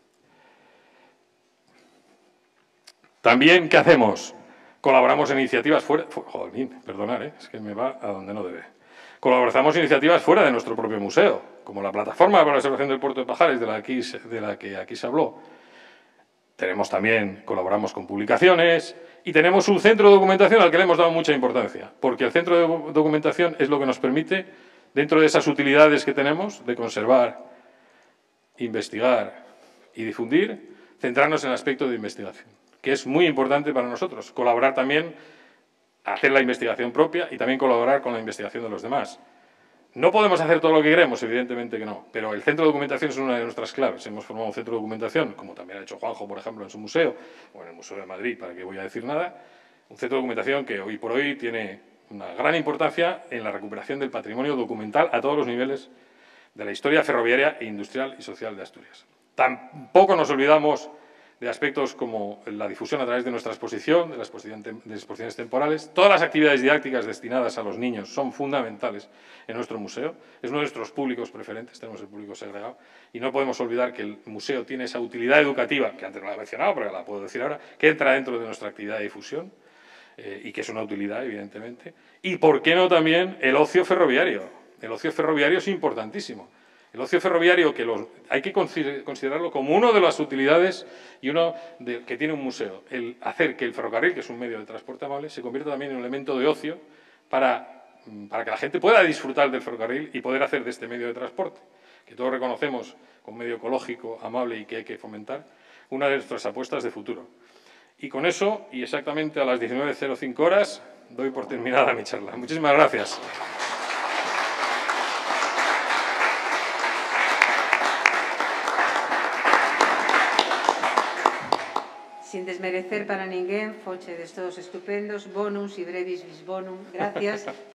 También, ¿qué hacemos? Colaboramos en iniciativas fuera... Joder, perdonad, es que me va a donde no debe. Colaboramos en iniciativas fuera de nuestro propio museo, como la Plataforma para la Preservación del Puerto de Pajares, de la que aquí se habló. Colaboramos con publicaciones y tenemos un centro de documentación al que le hemos dado mucha importancia, porque el centro de documentación es lo que nos permite, dentro de esas utilidades que tenemos, de conservar, investigar y difundir, centrarnos en el aspecto de investigación, que es muy importante para nosotros. Colaborar también, hacer la investigación propia y también colaborar con la investigación de los demás. No podemos hacer todo lo que queremos, evidentemente que no, pero el centro de documentación es una de nuestras claves. Hemos formado un centro de documentación, como también ha hecho Juanjo, por ejemplo, en su museo, o en el Museo de Madrid, para que voy a decir nada, un centro de documentación que hoy por hoy tiene una gran importancia en la recuperación del patrimonio documental a todos los niveles de la historia ferroviaria e industrial y social de Asturias. Tampoco nos olvidamos de aspectos como la difusión a través de nuestra exposición, de las exposiciones temporales. Todas las actividades didácticas destinadas a los niños son fundamentales en nuestro museo. Es uno de nuestros públicos preferentes, tenemos el público segregado. Y no podemos olvidar que el museo tiene esa utilidad educativa, que antes no la he mencionado, pero la puedo decir ahora, que entra dentro de nuestra actividad de difusión y que es una utilidad, evidentemente. Y, ¿por qué no también el ocio ferroviario? El ocio ferroviario es importantísimo. El ocio ferroviario hay que considerarlo como una de las utilidades que tiene un museo. El hacer que el ferrocarril, que es un medio de transporte amable, se convierta también en un elemento de ocio para que la gente pueda disfrutar del ferrocarril y poder hacer de este medio de transporte, que todos reconocemos como medio ecológico, amable y que hay que fomentar, una de nuestras apuestas de futuro. Y con eso, y exactamente a las 19:05 horas, doy por terminada mi charla. Muchísimas gracias. Sin desmerecer para ninguén, fochedes todos estupendos, bonus y brevis vis bonum. Gracias.